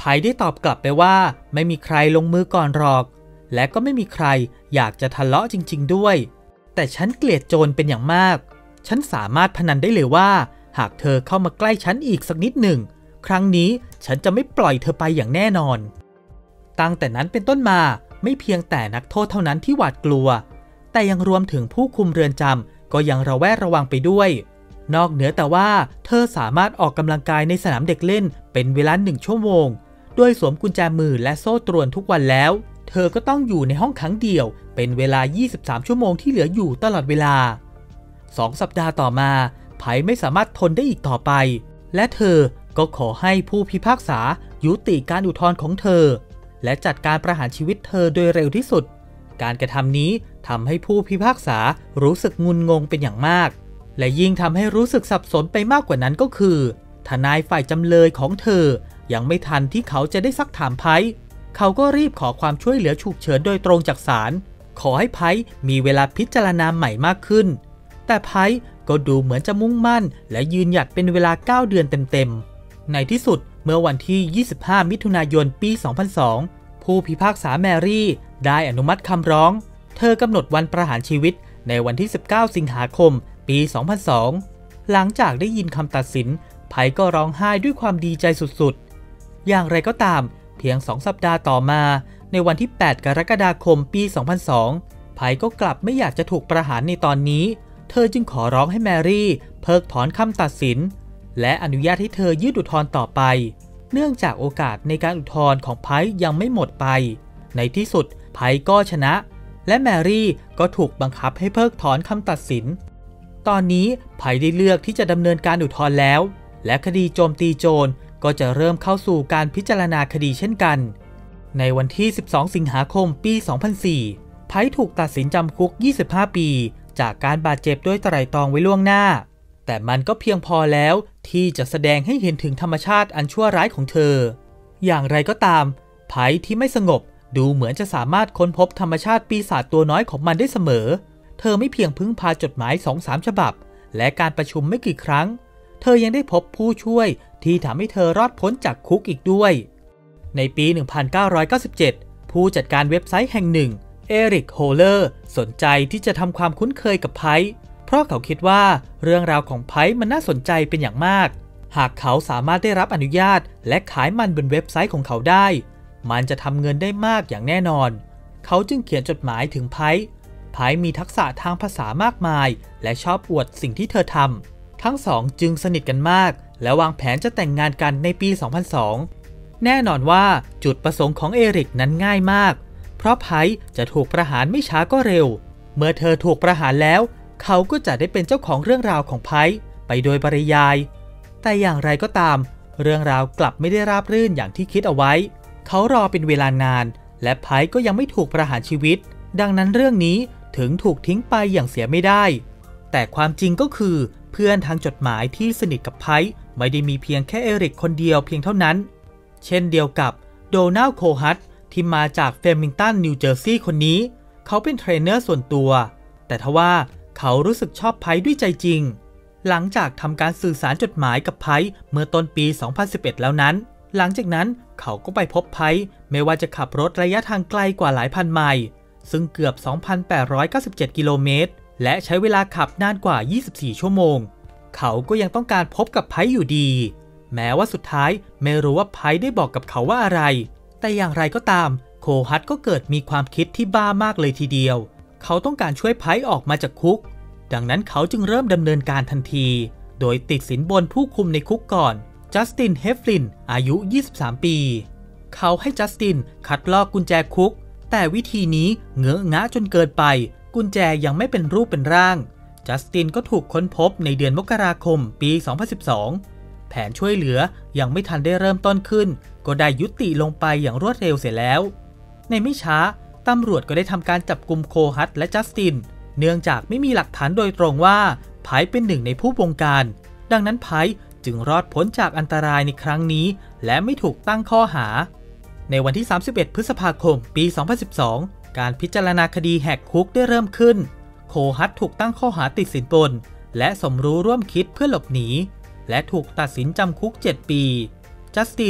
ไพได้ตอบกลับไปว่าไม่มีใครลงมือก่อนหรอกและก็ไม่มีใครอยากจะทะเลาะจริงๆด้วยแต่ฉันเกลียดโจรเป็นอย่างมากฉันสามารถพนันได้เลยว่าหากเธอเข้ามาใกล้ฉันอีกสักนิดหนึ่งครั้งนี้ฉันจะไม่ปล่อยเธอไปอย่างแน่นอนตั้งแต่นั้นเป็นต้นมาไม่เพียงแต่นักโทษเท่านั้นที่หวาดกลัวแต่ยังรวมถึงผู้คุมเรือนจำก็ยังระแวดระวังไปด้วยนอกเหนือแต่ว่าเธอสามารถออกกำลังกายในสนามเด็กเล่นเป็นเวลาหนึ่งชั่วโมงโดยสวมกุญแจมือและโซ่ตรวนทุกวันแล้วเธอก็ต้องอยู่ในห้องขังเดี่ยวเป็นเวลายี่สิบสามชั่วโมงที่เหลืออยู่ตลอดเวลาสองสัปดาห์ต่อมาไพไม่สามารถทนได้อีกต่อไปและเธอก็ขอให้ผู้พิพากษายุติการอุทธรณ์ของเธอและจัดการประหารชีวิตเธอโดยเร็วที่สุดการกระทำนี้ทำให้ผู้พิพากษารู้สึกงุนงงเป็นอย่างมากและยิ่งทำให้รู้สึกสับสนไปมากกว่านั้นก็คือทนายฝ่ายจำเลยของเธอยังไม่ทันที่เขาจะได้ซักถามไพเขาก็รีบขอความช่วยเหลือฉุกเฉินโดยตรงจากศาลขอให้ไพมีเวลาพิจารณาใหม่มากขึ้นแต่ไพก็ดูเหมือนจะมุ่งมั่นและยืนหยัดเป็นเวลาเก้าเดือนเต็มๆในที่สุดเมื่อวันที่ยี่สิบห้ามิถุนายนปีสองพันสองผู้พิพากษาแมรี่ได้อนุมัติคำร้องเธอกำหนดวันประหารชีวิตในวันที่สิบเก้าสิงหาคมปีสองพันสองหลังจากได้ยินคำตัดสินไพก็ร้องไห้ด้วยความดีใจสุดๆอย่างไรก็ตามเพียงสองสัปดาห์ต่อมาในวันที่แปดกรกฎาคมปีสองพันสองไพก็กลับไม่อยากจะถูกประหารในตอนนี้เธอจึงขอร้องให้แมรี่เพิกถอนคำตัดสินและอนุญาตให้เธอยื่นอุทธรณ์ต่อไปเนื่องจากโอกาสในการอุทธรณ์ของไพยังไม่หมดไปในที่สุดไพก็ชนะและแมรี่ก็ถูกบังคับให้เพิกถอนคำตัดสินตอนนี้ไพได้เลือกที่จะดำเนินการอุทธรณ์แล้วและคดีโจมตีโจรก็จะเริ่มเข้าสู่การพิจารณาคดีเช่นกันในวันที่สิบสองสิงหาคมปีสองพันสี่ไพถูกตัดสินจำคุกยี่สิบห้าปีจากการบาดเจ็บด้วยไตร่ตรองไว้ล่วงหน้าแต่มันก็เพียงพอแล้วที่จะแสดงให้เห็นถึงธรรมชาติอันชั่วร้ายของเธออย่างไรก็ตามไพที่ไม่สงบดูเหมือนจะสามารถค้นพบธรรมชาติปีศาจตัวน้อยของมันได้เสมอเธอไม่เพียงพึ่งพาจดหมาย สองสาม ฉบับและการประชุมไม่กี่ครั้งเธอยังได้พบผู้ช่วยที่ทำให้เธอรอดพ้นจากคุกอีกด้วยในปีหนึ่งพันเก้าร้อยเก้าสิบเจ็ดผู้จัดการเว็บไซต์แห่งหนึ่งเอริกโฮเลอร์สนใจที่จะทำความคุ้นเคยกับไพเพราะเขาคิดว่าเรื่องราวของไพมันน่าสนใจเป็นอย่างมากหากเขาสามารถได้รับอนุญาตและขายมันบนเว็บไซต์ของเขาได้มันจะทำเงินได้มากอย่างแน่นอนเขาจึงเขียนจดหมายถึงไพไพมีทักษะทางภาษามากมายและชอบอวดสิ่งที่เธอทำทั้งสองจึงสนิทกันมากและวางแผนจะแต่งงานกันในปีสองพันสองแน่นอนว่าจุดประสงค์ของเอริกนั้นง่ายมากเพราะไพจะถูกประหารไม่ช้าก็เร็วเมื่อเธอถูกประหารแล้วเขาก็จะได้เป็นเจ้าของเรื่องราวของไพไปโดยปริยายแต่อย่างไรก็ตามเรื่องราวกลับไม่ได้ราบรื่นอย่างที่คิดเอาไว้เขารอเป็นเวลานานและไพก็ยังไม่ถูกประหารชีวิตดังนั้นเรื่องนี้ถึงถูกทิ้งไปอย่างเสียไม่ได้แต่ความจริงก็คือเพื่อนทางจดหมายที่สนิทกับไพไม่ได้มีเพียงแค่เอริกคนเดียวเพียงเท่านั้นเช่นเดียวกับโดนัลด์โคฮัตที่มาจากเฟมิงตันนิวเจอร์ซีย์คนนี้เขาเป็นเทรนเนอร์ส่วนตัวแต่ทว่าเขารู้สึกชอบไพด้วยใจจริงหลังจากทำการสื่อสารจดหมายกับไพเมื่อต้นปีสองพันสิบเอ็ดแล้วนั้นหลังจากนั้นเขาก็ไปพบไพไม่ว่าจะขับรถระยะทางไกลกว่าหลายพันไมล์ซึ่งเกือบ สองพันแปดร้อยเก้าสิบเจ็ด กิโลเมตรและใช้เวลาขับนานกว่ายี่สิบสี่ชั่วโมงเขาก็ยังต้องการพบกับไพอยู่ดีแม้ว่าสุดท้ายไม่รู้ว่าไพได้บอกกับเขาว่าอะไรแต่อย่างไรก็ตามโคฮัตก็เกิดมีความคิดที่บ้ามากเลยทีเดียวเขาต้องการช่วยไพออกมาจากคุกดังนั้นเขาจึงเริ่มดำเนินการทันทีโดยติดสินบนผู้คุมในคุกก่อนจัสตินเฮฟลินอายุยี่สิบสามปีเขาให้จัสตินคัดลอกกุญแจคุกแต่วิธีนี้เงอะงะจนเกินไปกุญแจยังไม่เป็นรูปเป็นร่างจัสตินก็ถูกค้นพบในเดือนมกราคมปีสองพันสิบสองแผนช่วยเหลือยังไม่ทันได้เริ่มต้นขึ้นก็ได้ยุติลงไปอย่างรวดเร็วเสียแล้วในไม่ช้าตำรวจก็ได้ทำการจับกุมโคฮัตและจัสตินเนื่องจากไม่มีหลักฐานโดยตรงว่าไพเป็นหนึ่งในผู้บงการดังนั้นไพจึงรอดพ้นจากอันตรายในครั้งนี้และไม่ถูกตั้งข้อหาในวันที่สามสิบเอ็ดพฤษภาคมปีสองพันสิบสองการพิจารณาคดีแหกคุกได้เริ่มขึ้นโคฮัตถูกตั้งข้อหาติดสินบนและสมรู้ร่วมคิดเพื่อหลบหนีและถูกตัดสินจำคุกเจ็ดปีจัสติน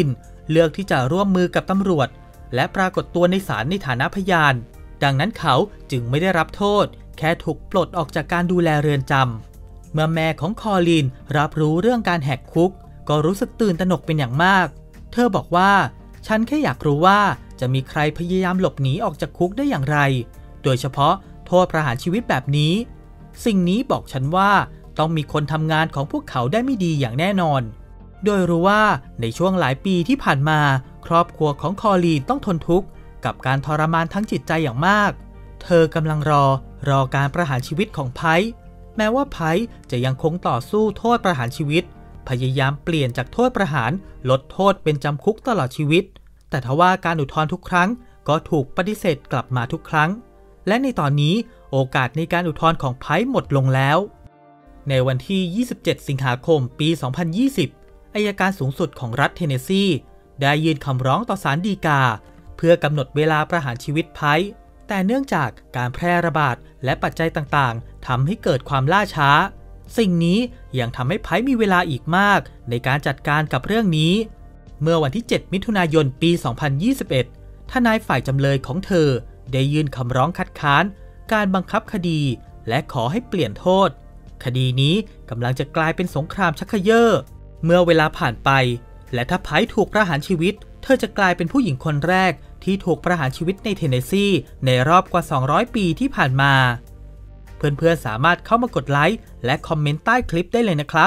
เลือกที่จะร่วมมือกับตำรวจและปรากฏตัวในศาลในฐานะพยานดังนั้นเขาจึงไม่ได้รับโทษแค่ถูกปลดออกจากการดูแลเรือนจำเมื่อแม่ของคอลินรับรู้เรื่องการแหกคุกก็รู้สึกตื่นตระหนกเป็นอย่างมากเธอบอกว่าฉันแค่อยากรู้ว่าจะมีใครพยายามหลบหนีออกจากคุกได้อย่างไรโดยเฉพาะโทษประหารชีวิตแบบนี้สิ่งนี้บอกฉันว่าต้องมีคนทำงานของพวกเขาได้ไม่ดีอย่างแน่นอนโดยรู้ว่าในช่วงหลายปีที่ผ่านมาครอบครัวของคอลีนต้องทนทุกข์กับการทรมานทั้งจิตใจอย่างมากเธอกำลังรอรอการประหารชีวิตของไพร์แม้ว่าไพร์จะยังคงต่อสู้โทษประหารชีวิตพยายามเปลี่ยนจากโทษประหารลดโทษเป็นจำคุกตลอดชีวิตแต่ทว่าการอุทธรณ์ทุกครั้งก็ถูกปฏิเสธกลับมาทุกครั้งและในตอนนี้โอกาสในการอุทธรณ์ของไพร์หมดลงแล้วในวันที่ยี่สิบเจ็ดสิงหาคมปีสองพันยี่สิบอัยการสูงสุดของรัฐเทนเนสซีได้ยื่นคำร้องต่อศาลฎีกาเพื่อกำหนดเวลาประหารชีวิตไพร์แต่เนื่องจากการแพร่ระบาดและปัจจัยต่างๆทำให้เกิดความล่าช้าสิ่งนี้ยังทำให้ไพร์มีเวลาอีกมากในการจัดการกับเรื่องนี้เมื่อวันที่เจ็ดมิถุนายนปีสองพันยี่สิบเอ็ดทนายฝ่ายจำเลยของเธอได้ยื่นคำร้องคัดค้านการบังคับคดีและขอให้เปลี่ยนโทษคดีนี้กำลังจะกลายเป็นสงครามชักเขย่อเมื่อเวลาผ่านไปและถ้าไพร์ถูกประหารชีวิตเธอจะกลายเป็นผู้หญิงคนแรกที่ถูกประหารชีวิตในเทนเนสซีในรอบกว่าสองร้อยปีที่ผ่านมาเพื่อนๆสามารถเข้ามากดไลค์และคอมเมนต์ใต้คลิปได้เลยนะครับ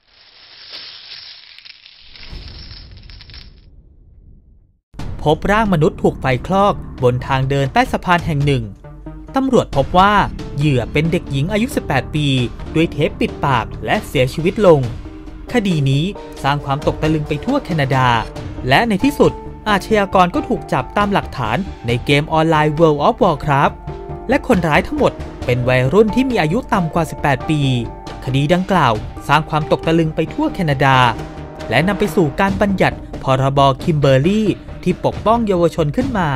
พบร่างมนุษย์ถูกไฟคลอกบนทางเดินใต้สะพานแห่งหนึ่งตำรวจพบว่าเหยื่อเป็นเด็กหญิงอายุสิบแปดปีด้วยเทปปิดปากและเสียชีวิตลงคดีนี้สร้างความตกตะลึงไปทั่วแคนาดาและในที่สุดอาชญากรก็ถูกจับตามหลักฐานในเกมออนไลน์ World of Warcraft และคนร้ายทั้งหมดเป็นวัยรุ่นที่มีอายุต่ำกว่าสิบแปดปีคดีดังกล่าวสร้างความตกตะลึงไปทั่วแคนาดาและนำไปสู่การบัญญัติพรบคิมเบอร์รี่ที่ปกป้องเยาวชนขึ้นมา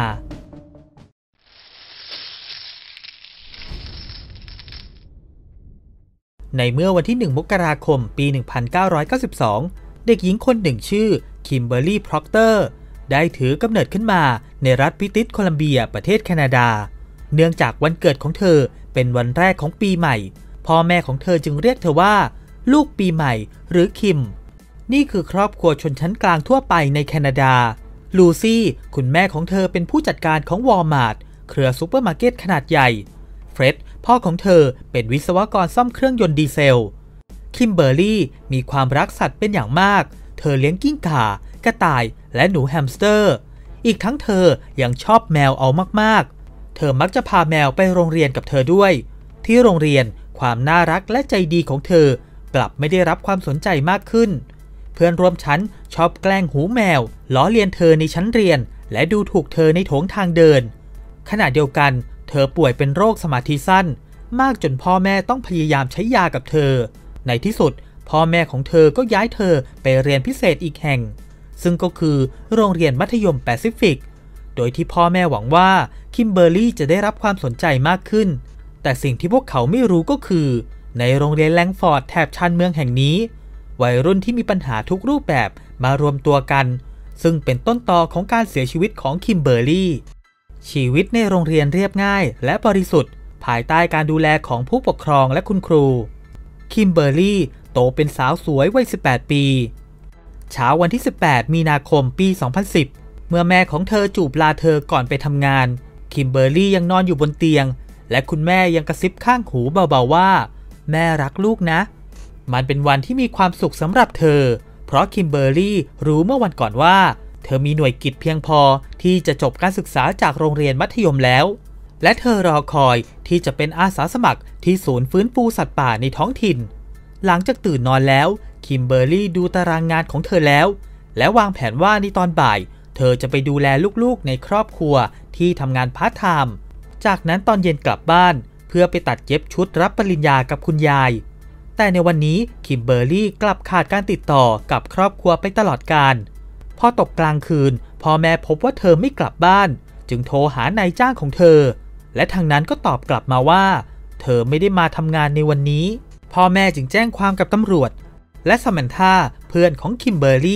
ในเมื่อวันที่หนึ่งมกราคมปีหนึ่งพันเก้าร้อยเก้าสิบสองเด็กหญิงคนหนึ่งชื่อคิมเบอร์รี่พร็อกเตอร์ได้ถือกำเนิดขึ้นมาในรัฐบริติชโคลัมเบียประเทศแคนาดาเนื่องจากวันเกิดของเธอเป็นวันแรกของปีใหม่พ่อแม่ของเธอจึงเรียกเธอว่าลูกปีใหม่หรือคิมนี่คือครอบครัวชนชั้นกลางทั่วไปในแคนาดาลูซี่คุณแม่ของเธอเป็นผู้จัดการของวอลมาร์ทเครือซูเปอร์มาร์เก็ตขนาดใหญ่เฟร็ดพ่อของเธอเป็นวิศวกรซ่อมเครื่องยนต์ดีเซลคิมเบอร์รี่มีความรักสัตว์เป็นอย่างมากเธอเลี้ยงกิ้งก่ากระต่ายและหนูแฮมสเตอร์อีกทั้งเธอยังชอบแมวเอามากๆเธอมักจะพาแมวไปโรงเรียนกับเธอด้วยที่โรงเรียนความน่ารักและใจดีของเธอกลับไม่ได้รับความสนใจมากขึ้นเพื่อนร่วมชั้นชอบแกล้งหูแมวล้อเลียนเธอในชั้นเรียนและดูถูกเธอในโถงทางเดินขณะเดียวกันเธอป่วยเป็นโรคสมาธิสั้นมากจนพ่อแม่ต้องพยายามใช้ยากับเธอในที่สุดพ่อแม่ของเธอก็ย้ายเธอไปเรียนพิเศษอีกแห่งซึ่งก็คือโรงเรียนมัธยมแปซิฟิกโดยที่พ่อแม่หวังว่าคิมเบอร์รี่จะได้รับความสนใจมากขึ้นแต่สิ่งที่พวกเขาไม่รู้ก็คือในโรงเรียนแลงฟอร์ดแถบชานเมืองแห่งนี้วัยรุ่นที่มีปัญหาทุกรูปแบบมารวมตัวกันซึ่งเป็นต้นตอของการเสียชีวิตของคิมเบอร์รี่ชีวิตในโรงเรียนเรียบง่ายและบริสุทธิ์ภายใต้การดูแลของผู้ปกครองและคุณครูคิมเบอร์รี่โตเป็นสาวสวยวัยสิบแปดปีเช้าวันที่สิบแปดมีนาคมปีสองพันสิบเมื่อแม่ของเธอจูบลาเธอก่อนไปทำงานคิมเบอร์รี่ยังนอนอยู่บนเตียงและคุณแม่ยังกระซิบข้างหูเบาๆว่าแม่รักลูกนะมันเป็นวันที่มีความสุขสำหรับเธอเพราะคิมเบอร์รี่รู้เมื่อวันก่อนว่าเธอมีหน่วยกิตเพียงพอที่จะจบการศึกษาจากโรงเรียนมัธยมแล้วและเธอรอคอยที่จะเป็นอาสาสมัครที่ศูนย์ฟื้นฟูสัตว์ป่าในท้องถิ่นหลังจากตื่นนอนแล้วคิมเบอร์รี่ดูตารางงานของเธอแล้วและวางแผนว่าในตอนบ่ายเธอจะไปดูแลลูกๆในครอบครัวที่ทำงานพาร์ทไทม์จากนั้นตอนเย็นกลับบ้านเพื่อไปตัดเย็บชุดรับปริญญากับคุณยายแต่ในวันนี้คิมเบอร์รี่กลับขาดการติดต่อกับครอบครัวไปตลอดกาลพอตกกลางคืนพ่อแม่พบว่าเธอไม่กลับบ้านจึงโทรหานายจ้างของเธอและทางนั้นก็ตอบกลับมาว่าเธอไม่ได้มาทำงานในวันนี้พ่อแม่จึงแจ้งความกับตำรวจและซามันธาเพื่อนของคิมเบอร์รี่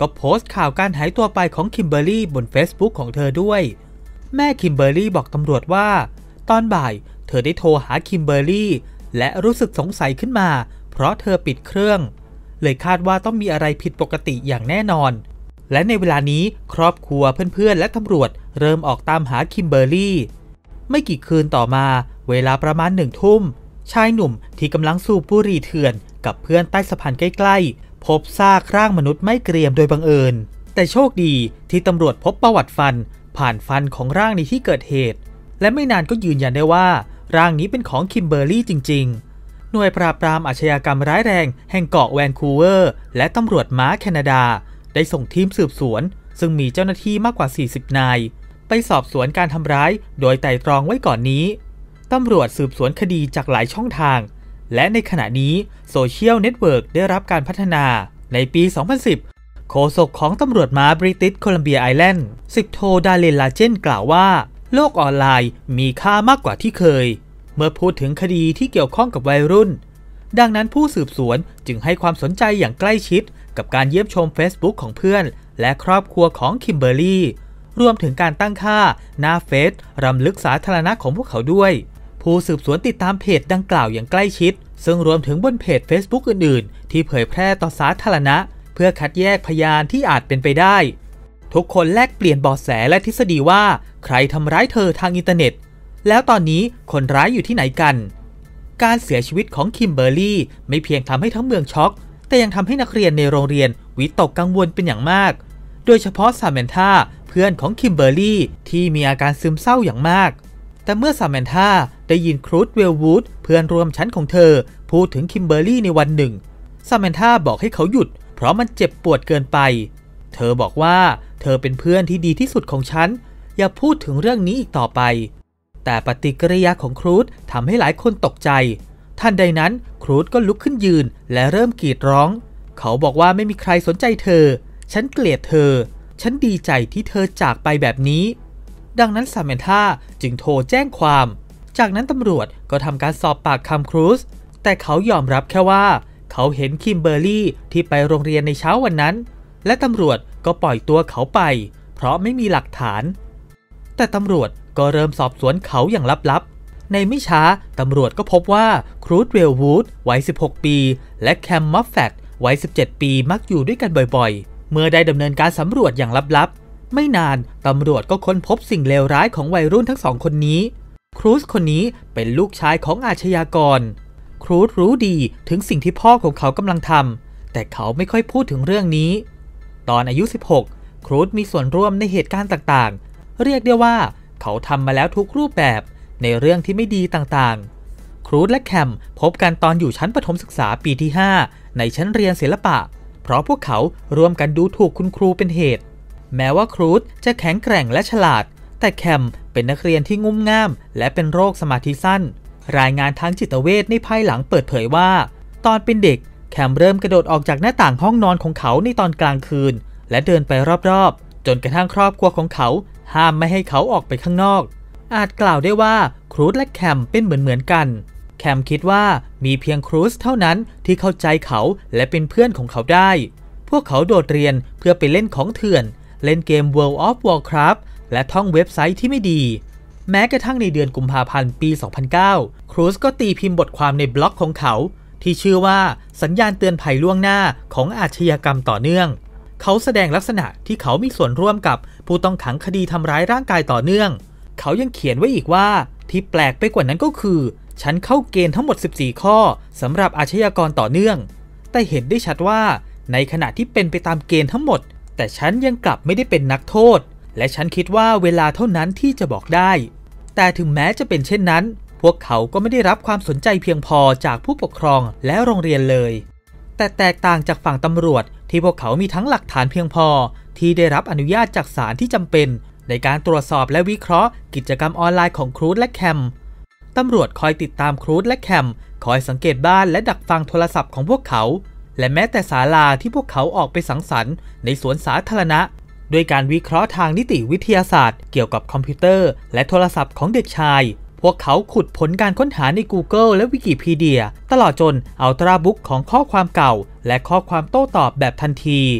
ก็โพสต์ข่าวการหายตัวไปของคิมเบอร์รี่บน Facebook ของเธอด้วยแม่คิมเบอร์รี่บอกตำรวจว่าตอนบ่ายเธอได้โทรหาคิมเบอร์รี่และรู้สึกสงสัยขึ้นมาเพราะเธอปิดเครื่องเลยคาดว่าต้องมีอะไรผิดปกติอย่างแน่นอนและในเวลานี้ครอบครัวเพื่อนๆและตำรวจเริ่มออกตามหาคิมเบอร์รี่ไม่กี่คืนต่อมาเวลาประมาณหนึ่งทุ่มชายหนุ่มที่กำลังสูบบุหรี่เถื่อนกับเพื่อนใต้สะพานใกล้ๆพบซากร่างมนุษย์ไม่เกรียมโดยบังเอิญแต่โชคดีที่ตำรวจพบประวัติฟันผ่านฟันของร่างในที่เกิดเหตุและไม่นานก็ยืนยันได้ว่าร่างนี้เป็นของคิมเบอร์รี่จริงๆหน่วยปราบปรามอาชญากรรมร้ายแรงแห่งเกาะแวนคูเวอร์และตำรวจม้าแคนาดาได้ส่งทีมสืบสวนซึ่งมีเจ้าหน้าที่มากกว่าสี่สิบนายไปสอบสวนการทำร้ายโดยไตร่ตรองไว้ก่อนนี้ตำรวจสืบสวนคดีจากหลายช่องทางและในขณะนี้โซเชียลเน็ตเวิร์กได้รับการพัฒนาในปี สองพันสิบ โฆษกของตำรวจม้าบริติชโคลัมเบียไอแลนด์สิบโทดาเลนลาเจนกล่าวว่าโลกออนไลน์มีค่ามากกว่าที่เคยเมื่อพูดถึงคดีที่เกี่ยวข้องกับวัยรุ่นดังนั้นผู้สืบสวนจึงให้ความสนใจอย่างใกล้ชิดกับการเยี่ยมชม Facebook ของเพื่อนและครอบครัวของคิมเบอร์รี่รวมถึงการตั้งค่าหน้าเฟซรำลึกสาธารณะของพวกเขาด้วยผู้สืบสวนติดตามเพจดังกล่าวอย่างใกล้ชิดซึ่งรวมถึงบนเพจ Facebook อื่นๆที่เผยแพร่ต่อสาธารณะเพื่อคัดแยกพยานที่อาจเป็นไปได้ทุกคนแลกเปลี่ยนเบาะแสและทฤษฎีว่าใครทำร้ายเธอทางอินเทอร์เน็ตแล้วตอนนี้คนร้ายอยู่ที่ไหนกันการเสียชีวิตของคิมเบอร์รี่ไม่เพียงทำให้ทั้งเมืองช็อกแต่ยังทำให้นักเรียนในโรงเรียนวิตกกังวลเป็นอย่างมากโดยเฉพาะซาแมนธาเพื่อนของคิมเบอร์รี่ที่มีอาการซึมเศร้าอย่างมากแต่เมื่อซาแมนธาได้ยินครูธเวลวูดเพื่อนร่วมชั้นของเธอพูดถึงคิมเบอร์รี่ในวันหนึ่งซาแมนธาบอกให้เขาหยุดเพราะมันเจ็บปวดเกินไปเธอบอกว่าเธอเป็นเพื่อนที่ดีที่สุดของฉันอย่าพูดถึงเรื่องนี้อีกต่อไปแต่ปฏิกิริยาของครูธทำให้หลายคนตกใจทันใดนั้นครูธก็ลุกขึ้นยืนและเริ่มกรีดร้องเขาบอกว่าไม่มีใครสนใจเธอฉันเกลียดเธอฉันดีใจที่เธอจากไปแบบนี้ดังนั้นซาแมนธาจึงโทรแจ้งความจากนั้นตำรวจก็ทำการสอบปากคำครูธแต่เขายอมรับแค่ว่าเขาเห็นคิมเบอร์รี่ที่ไปโรงเรียนในเช้าวันนั้นและตำรวจก็ปล่อยตัวเขาไปเพราะไม่มีหลักฐานแต่ตำรวจก็เริ่มสอบสวนเขาอย่างลับๆในไม่ช้าตำรวจก็พบว่าครูธเวลวูดวัยสิบหกปีและแคมมัฟแฟตวัยสิบเจ็ดปีมักอยู่ด้วยกันบ่อยๆเมื่อได้ดำเนินการสำรวจอย่างลับๆไม่นานตำรวจก็ค้นพบสิ่งเลวร้ายของวัยรุ่นทั้งสองคนนี้ครูธคนนี้เป็นลูกชายของอาชญากรครูธรู้ดีถึงสิ่งที่พ่อของเขากำลังทำแต่เขาไม่ค่อยพูดถึงเรื่องนี้ตอนอายุสิบหกครูธมีส่วนร่วมในเหตุการณ์ต่างๆเรียกได้ว่าเขาทำมาแล้วทุกรูปแบบในเรื่องที่ไม่ดีต่างๆครูธและแคมพบกันตอนอยู่ชั้นประถมศึกษาปีที่ห้าในชั้นเรียนศิลปะเพราะพวกเขาร่วมกันดูถูกคุณครูเป็นเหตุแม้ว่าครูธจะแข็งแกร่งและฉลาดแต่แคมเป็นนักเรียนที่งุ่มง่ามและเป็นโรคสมาธิสั้นรายงานทางจิตเวชในภายหลังเปิดเผยว่าตอนเป็นเด็กแคมเริ่มกระโดดออกจากหน้าต่างห้องนอนของเขาในตอนกลางคืนและเดินไปรอบๆจนกระทั่งครอบครัวของเขาห้ามไม่ให้เขาออกไปข้างนอกอาจกล่าวได้ว่าครูธและแคมเป็นเหมือนเหมือนกันแคมคิดว่ามีเพียงครูธเท่านั้นที่เข้าใจเขาและเป็นเพื่อนของเขาได้พวกเขาโดดเรียนเพื่อไปเล่นของเถื่อนเล่นเกม World of Warcraft และท่องเว็บไซต์ที่ไม่ดีแม้กระทั่งในเดือนกุมภาพันธ์ปี สองพันเก้า ครูธก็ตีพิมพ์บทความในบล็อกของเขาที่ชื่อว่าสัญญาณเตือนภัยล่วงหน้าของอาชญากรรมต่อเนื่องเขาแสดงลักษณะที่เขามีส่วนร่วมกับผู้ต้องขังคดีทำร้ายร่างกายต่อเนื่องเขายังเขียนไว้อีกว่าที่แปลกไปกว่านั้นก็คือฉันเข้าเกณฑ์ทั้งหมดสิบสี่ข้อสำหรับอาชญากรต่อเนื่องแต่เห็นได้ชัดว่าในขณะที่เป็นไปตามเกณฑ์ทั้งหมดแต่ฉันยังกลับไม่ได้เป็นนักโทษและฉันคิดว่าเวลาเท่านั้นที่จะบอกได้แต่ถึงแม้จะเป็นเช่นนั้นพวกเขาก็ไม่ได้รับความสนใจเพียงพอจากผู้ปกครองและโรงเรียนเลยแต่แตกต่างจากฝั่งตำรวจที่พวกเขามีทั้งหลักฐานเพียงพอที่ได้รับอนุญาตจากศาลที่จำเป็นในการตรวจสอบและวิเคราะห์กิจกรรมออนไลน์ของครูธและแคมตำรวจคอยติดตามครูธและแคมคอยสังเกตบ้านและดักฟังโทรศัพท์ของพวกเขาและแม้แต่ศาลาที่พวกเขาออกไปสังสรรค์ในสวนสาธารณะด้วยการวิเคราะห์ทางนิติวิทยาศาสตร์เกี่ยวกับคอมพิวเตอร์และโทรศัพท์ของเด็กชายพวกเขาขุดผลการค้นหาใน Google และ Wikipedia ตลอดจนอัลตราบุ๊กของข้อความเก่าและข้อความโต้ตอบแบบทันที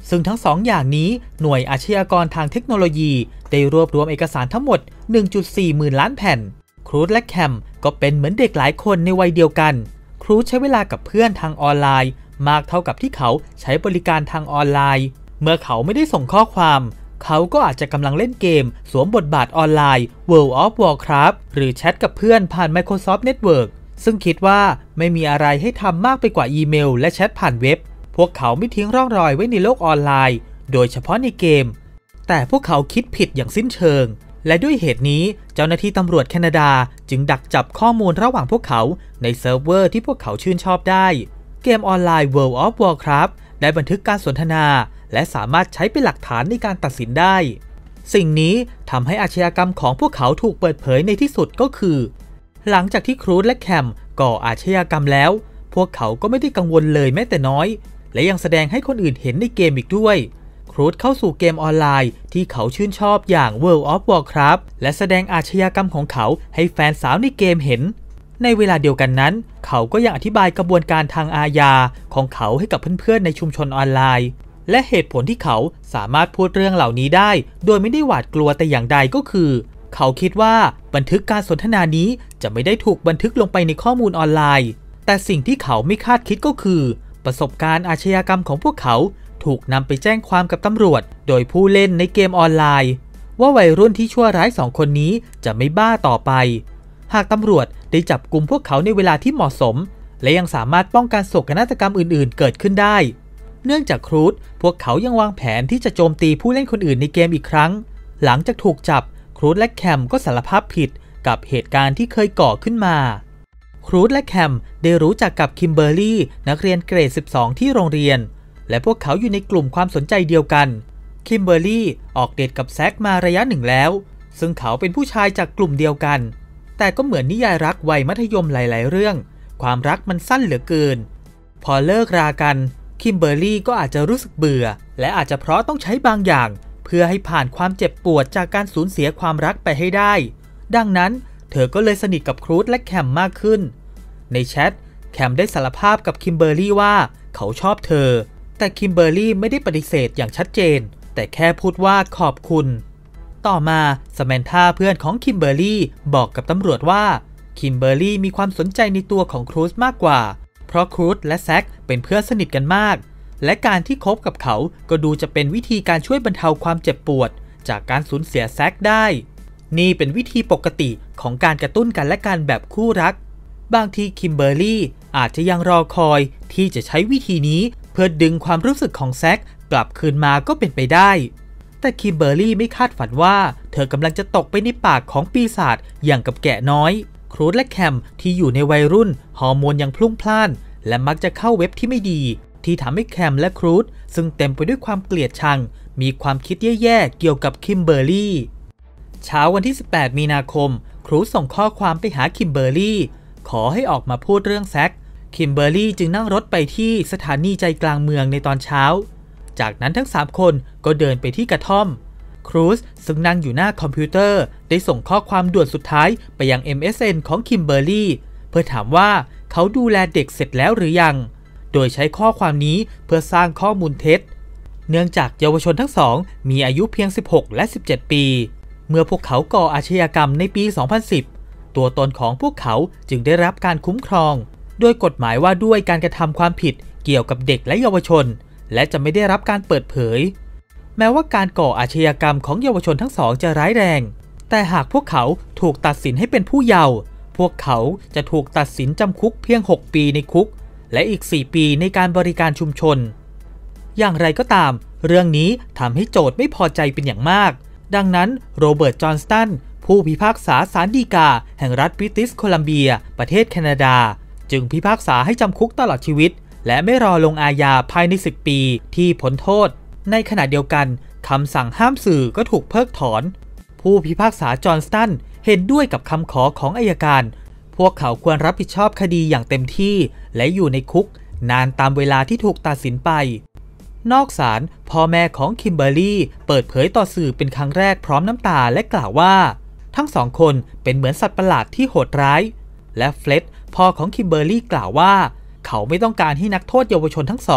ซึ่งทั้งสองอย่างนี้หน่วยอาชญากรทางเทคโนโลยีได้รวบรวมเอกสารทั้งหมด หนึ่งจุดสี่ หมื่นล้านแผ่นครูซและแคมก็เป็นเหมือนเด็กหลายคนในวัยเดียวกันครูซใช้เวลากับเพื่อนทางออนไลน์มากเท่ากับที่เขาใช้บริการทางออนไลน์เมื่อเขาไม่ได้ส่งข้อความเขาก็อาจจะกำลังเล่นเกมสวมบทบาทออนไลน์ World of Warcraft หรือแชทกับเพื่อนผ่าน Microsoft Network ซึ่งคิดว่าไม่มีอะไรให้ทำมากไปกว่าอีเมลและแชทผ่านเว็บพวกเขาไม่ทิ้งร่องรอยไว้ในโลกออนไลน์โดยเฉพาะในเกมแต่พวกเขาคิดผิดอย่างสิ้นเชิงและด้วยเหตุนี้เจ้าหน้าที่ตำรวจแคนาดาจึงดักจับข้อมูลระหว่างพวกเขาในเซิร์ฟเวอร์ที่พวกเขาชื่นชอบได้เกมออนไลน์ World of Warcraft ได้บันทึกการสนทนาและสามารถใช้เป็นหลักฐานในการตัดสินได้สิ่งนี้ทำให้อาชญากรรมของพวกเขาถูกเปิดเผยในที่สุดก็คือหลังจากที่ครูซและแคมก่ออาชญากรรมแล้วพวกเขาก็ไม่ได้กังวลเลยแม้แต่น้อยและยังแสดงให้คนอื่นเห็นในเกมอีกด้วยครูซเข้าสู่เกมออนไลน์ที่เขาชื่นชอบอย่าง World of Warcraft และแสดงอาชญากรรมของเขาให้แฟนสาวในเกมเห็นในเวลาเดียวกันนั้นเขาก็ยังอธิบายกระบวนการทางอาญาของเขาให้กับเพื่อนๆในชุมชนออนไลน์และเหตุผลที่เขาสามารถพูดเรื่องเหล่านี้ได้โดยไม่ได้หวาดกลัวแต่อย่างใดก็คือเขาคิดว่าบันทึกการสนทนานี้จะไม่ได้ถูกบันทึกลงไปในข้อมูลออนไลน์แต่สิ่งที่เขาไม่คาดคิดก็คือประสบการณ์อาชญากรรมของพวกเขาถูกนำไปแจ้งความกับตำรวจโดยผู้เล่นในเกมออนไลน์ว่าวัยรุ่นที่ชั่วร้ายสองคนนี้จะไม่บ้าต่อไปหากตำรวจได้จับกุมพวกเขาในเวลาที่เหมาะสมและยังสามารถป้องกันโศกนาฏกรรมอื่นๆเกิดขึ้นได้เนื่องจากครูซพวกเขายังวางแผนที่จะโจมตีผู้เล่นคนอื่นในเกมอีกครั้งหลังจากถูกจับครูซและแคมก็สารภาพผิดกับเหตุการณ์ที่เคยก่อขึ้นมาครูซและแคมได้รู้จักกับคิมเบอร์รี่นักเรียนเกรดสิบสองที่โรงเรียนและพวกเขาอยู่ในกลุ่มความสนใจเดียวกันคิมเบอร์รี่ออกเดทกับแซคมาระยะหนึ่งแล้วซึ่งเขาเป็นผู้ชายจากกลุ่มเดียวกันแต่ก็เหมือนนิยายรักวัยมัธยมหลายๆเรื่องความรักมันสั้นเหลือเกินพอเลิกรากันคิมเบอร์รี่ก็อาจจะรู้สึกเบื่อและอาจจะเพราะต้องใช้บางอย่างเพื่อให้ผ่านความเจ็บปวดจากการสูญเสียความรักไปให้ได้ดังนั้นเธอก็เลยสนิทกับครูซและแคมมากขึ้นในแชทแคมได้สารภาพกับคิมเบอร์รี่ว่าเขาชอบเธอแต่คิมเบอร์รี่ไม่ได้ปฏิเสธอย่างชัดเจนแต่แค่พูดว่าขอบคุณต่อมาสแมนธาเพื่อนของคิมเบอร์รี่บอกกับตำรวจว่าคิมเบอร์รี่มีความสนใจในตัวของครูซมากกว่าเพราะครูซและแซคเป็นเพื่อนสนิทกันมากและการที่คบกับเขาก็ดูจะเป็นวิธีการช่วยบรรเทาความเจ็บปวดจากการสูญเสียแซคได้นี่เป็นวิธีปกติของการกระตุ้นกันและกันแบบคู่รักบางทีคิมเบอร์รี่อาจจะยังรอคอยที่จะใช้วิธีนี้เพื่อดึงความรู้สึกของแซคกลับคืนมาก็เป็นไปได้แต่คิมเบอร์รี่ไม่คาดฝันว่าเธอกำลังจะตกไปในปากของปีศาจอย่างกับแกะน้อยครูซและแคมที่อยู่ในวัยรุ่นฮอร์โมนยังพลุ่งพล่านและมักจะเข้าเว็บที่ไม่ดีที่ทำให้แคมและครูซซึ่งเต็มไปด้วยความเกลียดชังมีความคิดแย่ๆเกี่ยวกับคิมเบอร์รี่เช้าวันที่สิบแปดมีนาคมครูซส่งข้อความไปหาคิมเบอร์รี่ขอให้ออกมาพูดเรื่องแซคคิมเบอร์รี่จึงนั่งรถไปที่สถานีใจกลางเมืองในตอนเช้าจากนั้นทั้งสามคนก็เดินไปที่กระท่อมครูซซึ่งนั่งอยู่หน้าคอมพิวเตอร์ได้ส่งข้อความด่วนสุดท้ายไปยัง เอ็ม เอส เอ็น ของคิมเบอร์รี่เพื่อถามว่าเขาดูแลเด็กเสร็จแล้วหรือยังโดยใช้ข้อความนี้เพื่อสร้างข้อมูลเท็จเนื่องจากเยาวชนทั้งสองมีอายุเพียงสิบหกและสิบเจ็ดปีเมื่อพวกเขาก่ออาชญากรรมในปีสองพันสิบตัวตนของพวกเขาจึงได้รับการคุ้มครองโดยกฎหมายว่าด้วยการกระทำความผิดเกี่ยวกับเด็กและเยาวชนและจะไม่ได้รับการเปิดเผยแม้ว่าการก่ออาชญากรรมของเยาวชนทั้งสองจะร้ายแรงแต่หากพวกเขาถูกตัดสินให้เป็นผู้เยาว์พวกเขาจะถูกตัดสินจำคุกเพียงหกปีในคุกและอีกสี่ปีในการบริการชุมชนอย่างไรก็ตามเรื่องนี้ทำให้โจทย์ไม่พอใจเป็นอย่างมากดังนั้นโรเบิร์ตจอห์นสตันผู้พิพากษาศาลฎีกาแห่งรัฐบริติชโคลัมเบียประเทศแคนาดาจึงพิพากษาให้จำคุกตลอดชีวิตและไม่รอลงอาญาภายในสิบปีที่พ้นโทษในขณะเดียวกันคำสั่งห้ามสื่อก็ถูกเพิกถอนผู้พิพากษาจอห์นสตันเห็นด้วยกับคำขอของอัยการพวกเขาควรรับผิดชอบคดีอย่างเต็มที่และอยู่ในคุกนานตามเวลาที่ถูกตัดสินไปนอกศาลพ่อแม่ของคิมเบอร์รี่เปิดเผยต่อสื่อเป็นครั้งแรกพร้อมน้ำตาและกล่าวว่าทั้งสองคนเป็นเหมือนสัตว์ประหลาดที่โหดร้ายและเฟร็ดพ่อของคิมเบอร์รี่กล่าวว่าเขาไม่ต้องการให้นักโทษเยาวชนทั้งสอง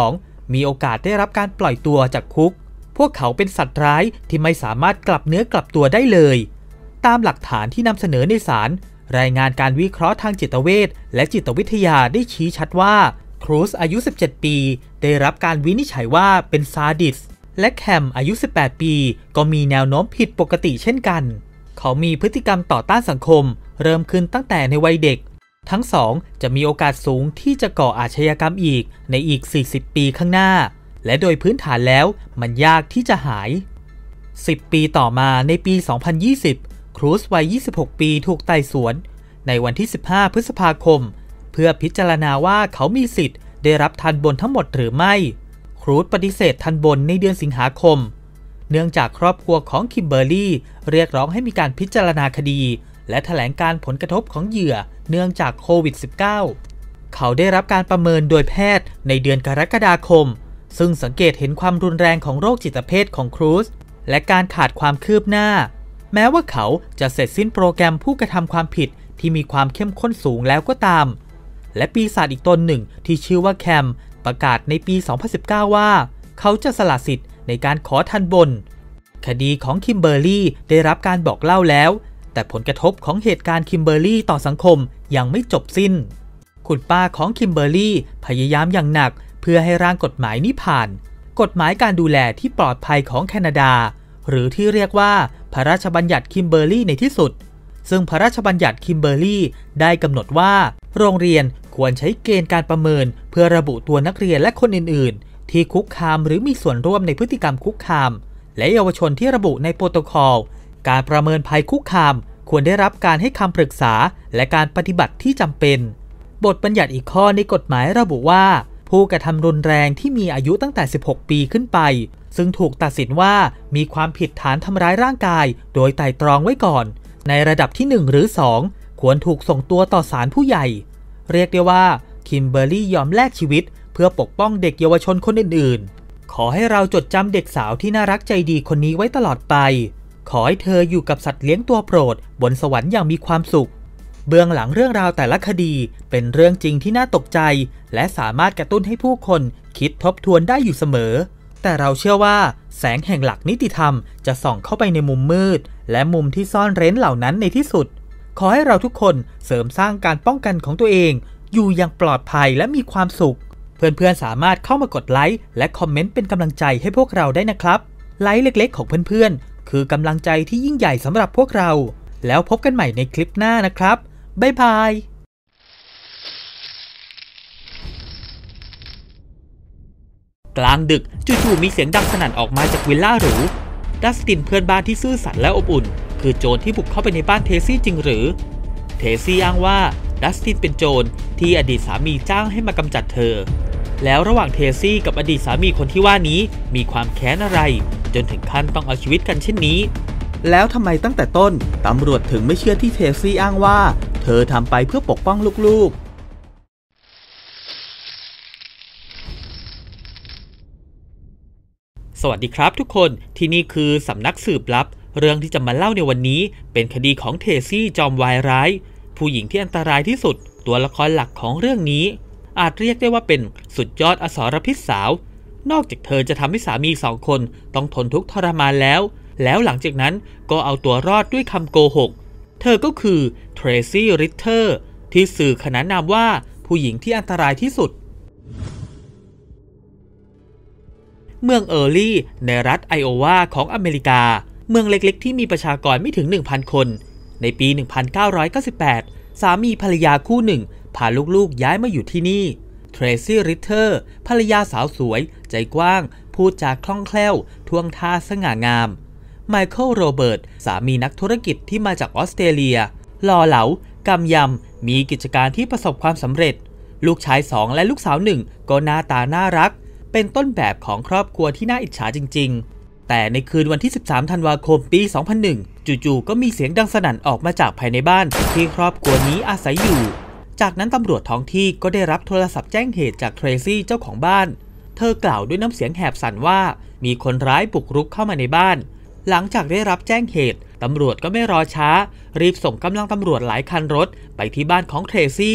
มีโอกาสได้รับการปล่อยตัวจากคุกพวกเขาเป็นสัตว์ร้ายที่ไม่สามารถกลับเนื้อกลับตัวได้เลยตามหลักฐานที่นำเสนอในศาลรายงานการวิเคราะห์ทางจิตเวชและจิตวิทยาได้ชี้ชัดว่าครูซอายุสิบเจ็ดปีได้รับการวินิจฉัยว่าเป็นซาดิสและแคมอายุสิบแปดปีก็มีแนวโน้มผิดปกติเช่นกันเขามีพฤติกรรมต่อต้านสังคมเริ่มขึ้นตั้งแต่ในวัยเด็กทั้งสองจะมีโอกาสสูงที่จะก่ออาชญากรรมอีกในอีกสี่สิบปีข้างหน้าและโดยพื้นฐานแล้วมันยากที่จะหายสิบปีต่อมาในปีสองพันยี่สิบครูซวัยยี่สิบหกปีถูกไต่สวนในวันที่สิบห้าพฤษภาคมเพื่อพิจารณาว่าเขามีสิทธิ์ได้รับทัณฑ์บนทั้งหมดหรือไม่ครูซปฏิเสธทัณฑ์บนในเดือนสิงหาคมเนื่องจากครอบครัวของคิมเบอร์รี่เรียกร้องให้มีการพิจารณาคดีและแถลงการผลกระทบของเหยื่อเนื่องจากโควิด สิบเก้า เขาได้รับการประเมินโดยแพทย์ในเดือนกรกฎาคมซึ่งสังเกตเห็นความรุนแรงของโรคจิตเภทของครูซและการขาดความคืบหน้าแม้ว่าเขาจะเสร็จสิ้นโปรแกรมผู้กระทำความผิดที่มีความเข้มข้นสูงแล้วก็ตามและปีศาจอีกตนหนึ่งที่ชื่อว่าแคมประกาศในปีสองพันสิบเก้าว่าเขาจะสละสิทธิ์ในการขอทัณฑ์บนคดีของคิมเบอร์รี่ได้รับการบอกเล่าแล้วแต่ผลกระทบของเหตุการณ์คิมเบอร์รี่ต่อสังคมยังไม่จบสิ้นคุณป้าของคิมเบอร์รี่พยายามอย่างหนักเพื่อให้ร่างกฎหมายนี้ผ่านกฎหมายการดูแลที่ปลอดภัยของแคนาดาหรือที่เรียกว่าพระราชบัญญัติคิมเบอร์รี่ในที่สุดซึ่งพระราชบัญญัติคิมเบอร์รี่ได้กำหนดว่าโรงเรียนควรใช้เกณฑ์การประเมินเพื่อระบุตัวนักเรียนและคนอื่นๆที่คุกคามหรือมีส่วนร่วมในพฤติกรรมคุกคามและเยาวชนที่ระบุในโปรโตคอลการประเมินภัยคุกคามควรได้รับการให้คำปรึกษาและการปฏิบัติที่จำเป็นบทบัญญัติอีกข้อในกฎหมายระบุว่าผู้กระทำรุนแรงที่มีอายุตั้งแต่สิบหกปีขึ้นไปซึ่งถูกตัดสินว่ามีความผิดฐานทำร้ายร่างกายโดยไตร่ตรองไว้ก่อนในระดับที่หนึ่งหรือสองควรถูกส่งตัวต่อศาลผู้ใหญ่เรียกได้ว่าคิมเบอร์รี่ยอมแลกชีวิตเพื่อปกป้องเด็กเยาวชนคนอื่นๆขอให้เราจดจำเด็กสาวที่น่ารักใจดีคนนี้ไว้ตลอดไปขอให้เธออยู่กับสัตว์เลี้ยงตัวโปรดบนสวรรค์อย่างมีความสุขเบื้องหลังเรื่องราวแต่ละคดีเป็นเรื่องจริงที่น่าตกใจและสามารถกระตุ้นให้ผู้คนคิดทบทวนได้อยู่เสมอแต่เราเชื่อว่าแสงแห่งหลักนิติธรรมจะส่องเข้าไปในมุมมืดและมุมที่ซ่อนเร้นเหล่านั้นในที่สุดขอให้เราทุกคนเสริมสร้างการป้องกันของตัวเองอยู่อย่างปลอดภัยและมีความสุขเพื่อนๆสามารถเข้ามากดไลค์และคอมเมนต์เป็นกำลังใจให้พวกเราได้นะครับไลค์เล็กๆของเพื่อนๆคือกำลังใจที่ยิ่งใหญ่สำหรับพวกเราแล้วพบกันใหม่ในคลิปหน้านะครับบ๊ายบายกลางดึกจู่ๆมีเสียงดังสนั่นออกมาจากวิลล่าหรูดัสตินเพื่อนบ้านที่ซื่อสัตย์และอบอุ่นคือโจรที่บุกเข้าไปในบ้านเทซี่จริงหรือเทซี่อ้างว่าดัสตินเป็นโจรที่อดีตสามีจ้างให้มากำจัดเธอแล้วระหว่างเทซี่กับอดีตสามีคนที่ว่านี้มีความแค้นอะไรจนถึงขั้นต้องเอาชีวิตกันเช่นนี้แล้วทำไมตั้งแต่ต้นตำรวจถึงไม่เชื่อที่เทซี่อ้างว่าเธอทำไปเพื่อปกป้องลูกๆสวัสดีครับทุกคนที่นี่คือสำนักสืบลับเรื่องที่จะมาเล่าในวันนี้เป็นคดีของเทซี่จอมวายร้ายผู้หญิงที่อันตรายที่สุดตัวละครหลักของเรื่องนี้อาจเรียกได้ว่าเป็นสุดยอดอสรพิษสาวนอกจากเธอจะทำให้สามีสองคนต้องทนทุกข์ทรมานแล้วแล้วหลังจากนั้นก็เอาตัวรอดด้วยคำโกหกเธอก็คือเทรซี่ริทเทอร์ที่สื่อขนานนามว่าผู้หญิงที่อันตรายที่สุดเมืองเออร์ลี่ในรัฐไอโอวาของอเมริกาเมืองเล็กๆที่มีประชากรไม่ถึง หนึ่งพัน คนในปี หนึ่งพันเก้าร้อยเก้าสิบแปด สามีภรรยาคู่หนึ่งพาลูกๆย้ายมาอยู่ที่นี่เทรซี่ริทเทอร์ภรรยาสาวสวยใจกว้างพูดจาคล่องแคล่วท่วงท่าสง่างามไมเคิลโรเบิร์ตสามีนักธุรกิจที่มาจากออสเตรเลียหล่อเหลากำยำมีกิจการที่ประสบความสำเร็จลูกชายสองและลูกสาวหนึ่งก็หน้าตาน่ารักเป็นต้นแบบของครอบครัวที่น่าอิจฉาจริงๆแต่ในคืนวันที่สิบสามธันวาคมปีสองพันหนึ่งจู่ๆก็มีเสียงดังสนั่นออกมาจากภายในบ้านที่ครอบครัวนี้อาศัยอยู่จากนั้นตำรวจท้องที่ก็ได้รับโทรศัพท์แจ้งเหตุจากเทรซี่เจ้าของบ้านเธอกล่าวด้วยน้ำเสียงแหบสั่นว่ามีคนร้ายบุกรุกเข้ามาในบ้านหลังจากได้รับแจ้งเหตุต ตำรวจก็ไม่รอช้ารีบส่งกำลังตำรวจหลายคันรถไปที่บ้านของเทรซี่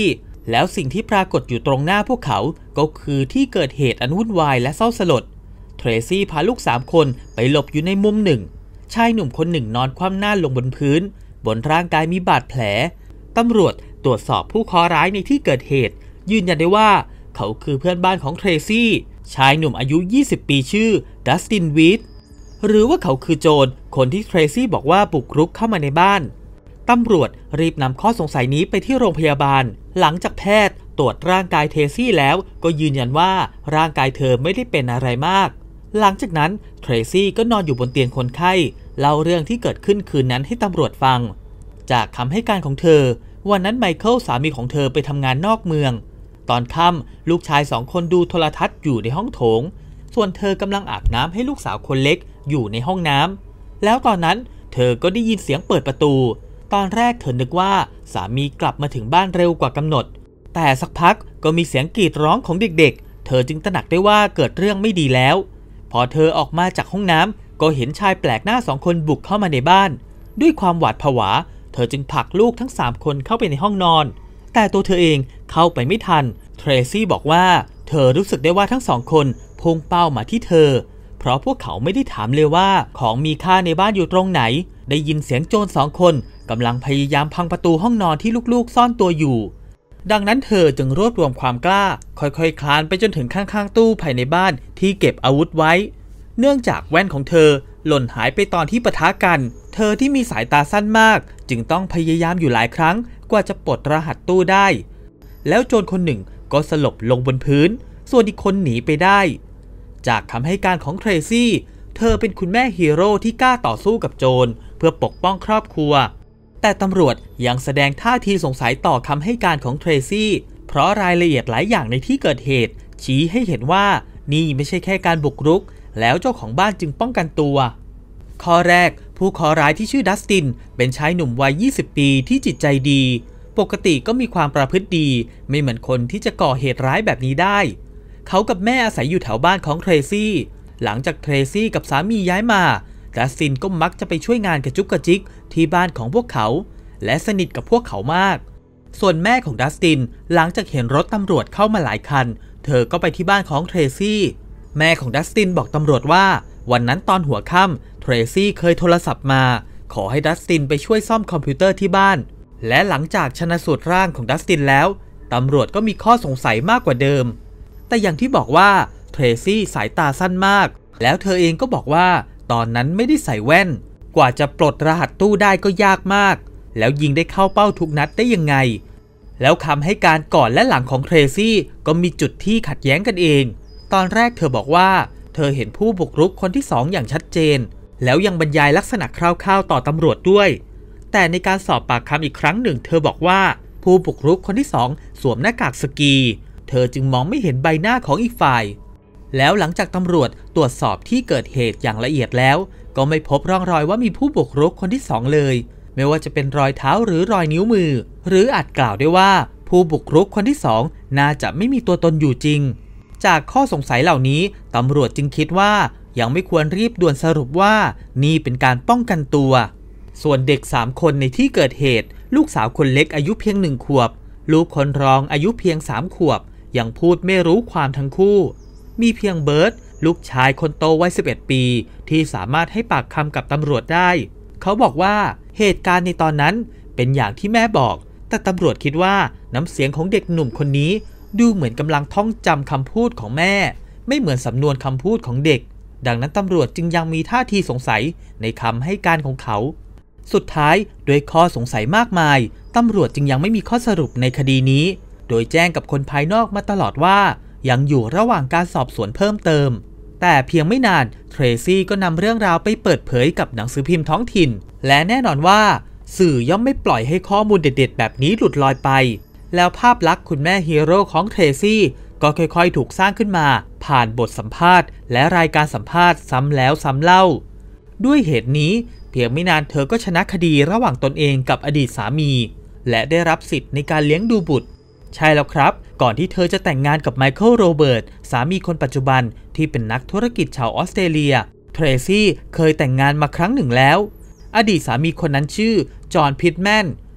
แล้วสิ่งที่ปรากฏอยู่ตรงหน้าพวกเขาก็คือที่เกิดเหตุอันวุ่นวายและเศร้าสลดเทรซี่พาลูกสามคนไปหลบอยู่ในมุมหนึ่งชายหนุ่มคนหนึ่งนอนคว่ำหน้าลงบนพื้นบนร่างกายมีบาดแผลตำรวจตรวจสอบผู้เคราะห์ร้ายในที่เกิดเหตุยืนยันได้ว่าเขาคือเพื่อนบ้านของเทรซี่ชายหนุ่มอายุยี่สิบปีชื่อดัสตินวีดหรือว่าเขาคือโจรคนที่เทรซี่บอกว่าบุกรุกเข้ามาในบ้านตำรวจรีบนำข้อสงสัยนี้ไปที่โรงพยาบาลหลังจากแพทย์ตรวจร่างกายเทรซี่แล้วก็ยืนยันว่าร่างกายเธอไม่ได้เป็นอะไรมากหลังจากนั้นเทรซี่ก็นอนอยู่บนเตียงคนไข้เล่าเรื่องที่เกิดขึ้นคืนนั้นให้ตำรวจฟังจากคำให้การของเธอวันนั้นไมเคิลสามีของเธอไปทำงานนอกเมืองตอนค่ำลูกชายสองคนดูโทรทัศน์อยู่ในห้องโถงส่วนเธอกำลังอาบน้ำให้ลูกสาวคนเล็กอยู่ในห้องน้ำแล้วตอนนั้นเธอก็ได้ยินเสียงเปิดประตูตอนแรกเธอนึกว่าสามีกลับมาถึงบ้านเร็วกว่ากำหนดแต่สักพักก็มีเสียงกรีดร้องของเด็กๆเธอจึงตระหนักได้ว่าเกิดเรื่องไม่ดีแล้วพอเธอออกมาจากห้องน้ำก็เห็นชายแปลกหน้าสองคนบุกเข้ามาในบ้านด้วยความหวาดผวาเธอจึงผลักลูกทั้งสามคนเข้าไปในห้องนอนแต่ตัวเธอเองเข้าไปไม่ทันเทรซี่บอกว่าเธอรู้สึกได้ว่าทั้งสองคนพุ่งเป้ามาที่เธอเพราะพวกเขาไม่ได้ถามเลยว่าของมีค่าในบ้านอยู่ตรงไหนได้ยินเสียงโจรสองคนกำลังพยายามพังประตูห้องนอนที่ลูกๆซ่อนตัวอยู่ดังนั้นเธอจึงรวบรวมความกล้าค่อยๆคลานไปจนถึงข้างๆตู้ภายในบ้านที่เก็บอาวุธไว้เนื่องจากแว่นของเธอหล่นหายไปตอนที่ปะทะกันเธอที่มีสายตาสั้นมากจึงต้องพยายามอยู่หลายครั้งกว่าจะปลดรหัสตู้ได้แล้วโจรคนหนึ่งก็สลบลงบนพื้นส่วนอีกคนหนีไปได้จากคำให้การของเทรซี่เธอเป็นคุณแม่ฮีโร่ที่กล้าต่อสู้กับโจรเพื่อปกป้องครอบครัวแต่ตำรวจยังแสดงท่าทีสงสัยต่อคำให้การของเทรซี่เพราะรายละเอียดหลายอย่างในที่เกิดเหตุชี้ให้เห็นว่านี่ไม่ใช่แค่การบุกรุกแล้วเจ้าของบ้านจึงป้องกันตัวข้อแรกผู้เคราะห์ร้ายที่ชื่อดัสตินเป็นชายหนุ่มวัยยี่สิบปีที่จิตใจดีปกติก็มีความประพฤติดีไม่เหมือนคนที่จะก่อเหตุร้ายแบบนี้ได้เขากับแม่อาศัยอยู่แถวบ้านของเทรซี่หลังจากเทรซี่กับสามีย้ายมาดัสตินก็มักจะไปช่วยงานกระจุกกระจิกที่บ้านของพวกเขาและสนิทกับพวกเขามากส่วนแม่ของดัสตินหลังจากเห็นรถตำรวจเข้ามาหลายคันเธอก็ไปที่บ้านของเทรซี่แม่ของดัสตินบอกตำรวจว่าวันนั้นตอนหัวค่ำเทรซี่เคยโทรศัพท์มาขอให้ดัสตินไปช่วยซ่อมคอมพิวเตอร์ที่บ้านและหลังจากชันสูตรร่างของดัสตินแล้วตำรวจก็มีข้อสงสัยมากกว่าเดิมแต่อย่างที่บอกว่าเทรซี่สายตาสั้นมากแล้วเธอเองก็บอกว่าตอนนั้นไม่ได้ใส่แว่นกว่าจะปลดรหัสตู้ได้ก็ยากมากแล้วยิงได้เข้าเป้าทุกนัดได้ยังไงแล้วคำให้การก่อนและหลังของเทรซี่ก็มีจุดที่ขัดแย้งกันเองตอนแรกเธอบอกว่าเธอเห็นผู้บุกรุกคนที่สองอย่างชัดเจนแล้วยังบรรยายลักษณะคร่าวๆต่อตำรวจด้วยแต่ในการสอบปากคำอีกครั้งหนึ่งเธอบอกว่าผู้บุกรุกคนที่สองสวมหน้ากากสกีเธอจึงมองไม่เห็นใบหน้าของอีกฝ่ายแล้วหลังจากตำรวจตรวจสอบที่เกิดเหตุอย่างละเอียดแล้วก็ไม่พบร่องรอยว่ามีผู้บุกรุกคนที่สองเลยไม่ว่าจะเป็นรอยเท้าหรือรอยนิ้วมือหรืออาจกล่าวได้ว่าผู้บุกรุกคนที่สองน่าจะไม่มีตัวตนอยู่จริงจากข้อสงสัยเหล่านี้ตำรวจจึงคิดว่ายังไม่ควรรีบด่วนสรุปว่านี่เป็นการป้องกันตัวส่วนเด็กสามคนในที่เกิดเหตุลูกสาวคนเล็กอายุเพียงหนึ่งขวบลูกคนรองอายุเพียงสามขวบยังพูดไม่รู้ความทั้งคู่มีเพียงเบิร์ตลูกชายคนโตวัยสิบเอ็ดปีที่สามารถให้ปากคำกับตำรวจได้เขาบอกว่าเหตุการณ์ในตอนนั้นเป็นอย่างที่แม่บอกแต่ตำรวจคิดว่าน้ำเสียงของเด็กหนุ่มคนนี้ดูเหมือนกำลังท่องจำคำพูดของแม่ไม่เหมือนสำนวนคำพูดของเด็กดังนั้นตำรวจจึงยังมีท่าทีสงสัยในคำให้การของเขาสุดท้ายด้วยข้อสงสัยมากมายตำรวจจึงยังไม่มีข้อสรุปในคดีนี้โดยแจ้งกับคนภายนอกมาตลอดว่ายังอยู่ระหว่างการสอบสวนเพิ่มเติมแต่เพียงไม่นานเทรซี่ก็นำเรื่องราวไปเปิดเผยกับหนังสือพิมพ์ท้องถิ่นและแน่นอนว่าสื่อย่อมไม่ปล่อยให้ข้อมูลเด็ดๆแบบนี้หลุดลอยไปแล้วภาพลักษณ์คุณแม่ฮีโร่ของเทรซี่ก็ค่อยๆถูกสร้างขึ้นมาผ่านบทสัมภาษณ์และรายการสัมภาษณ์ซ้ำแล้วซ้ำเล่าด้วยเหตุนี้เพียงไม่นานเธอก็ชนะคดีระหว่างตนเองกับอดีตสามีและได้รับสิทธิ์ในการเลี้ยงดูบุตรใช่แล้วครับก่อนที่เธอจะแต่งงานกับไมเคิลโรเบิร์ตสามีคนปัจจุบันที่เป็นนักธุรกิจชาวออสเตรเลียเทรซี่เคยแต่งงานมาครั้งหนึ่งแล้วอดีตสามีคนนั้นชื่อจอห์นพิตแมน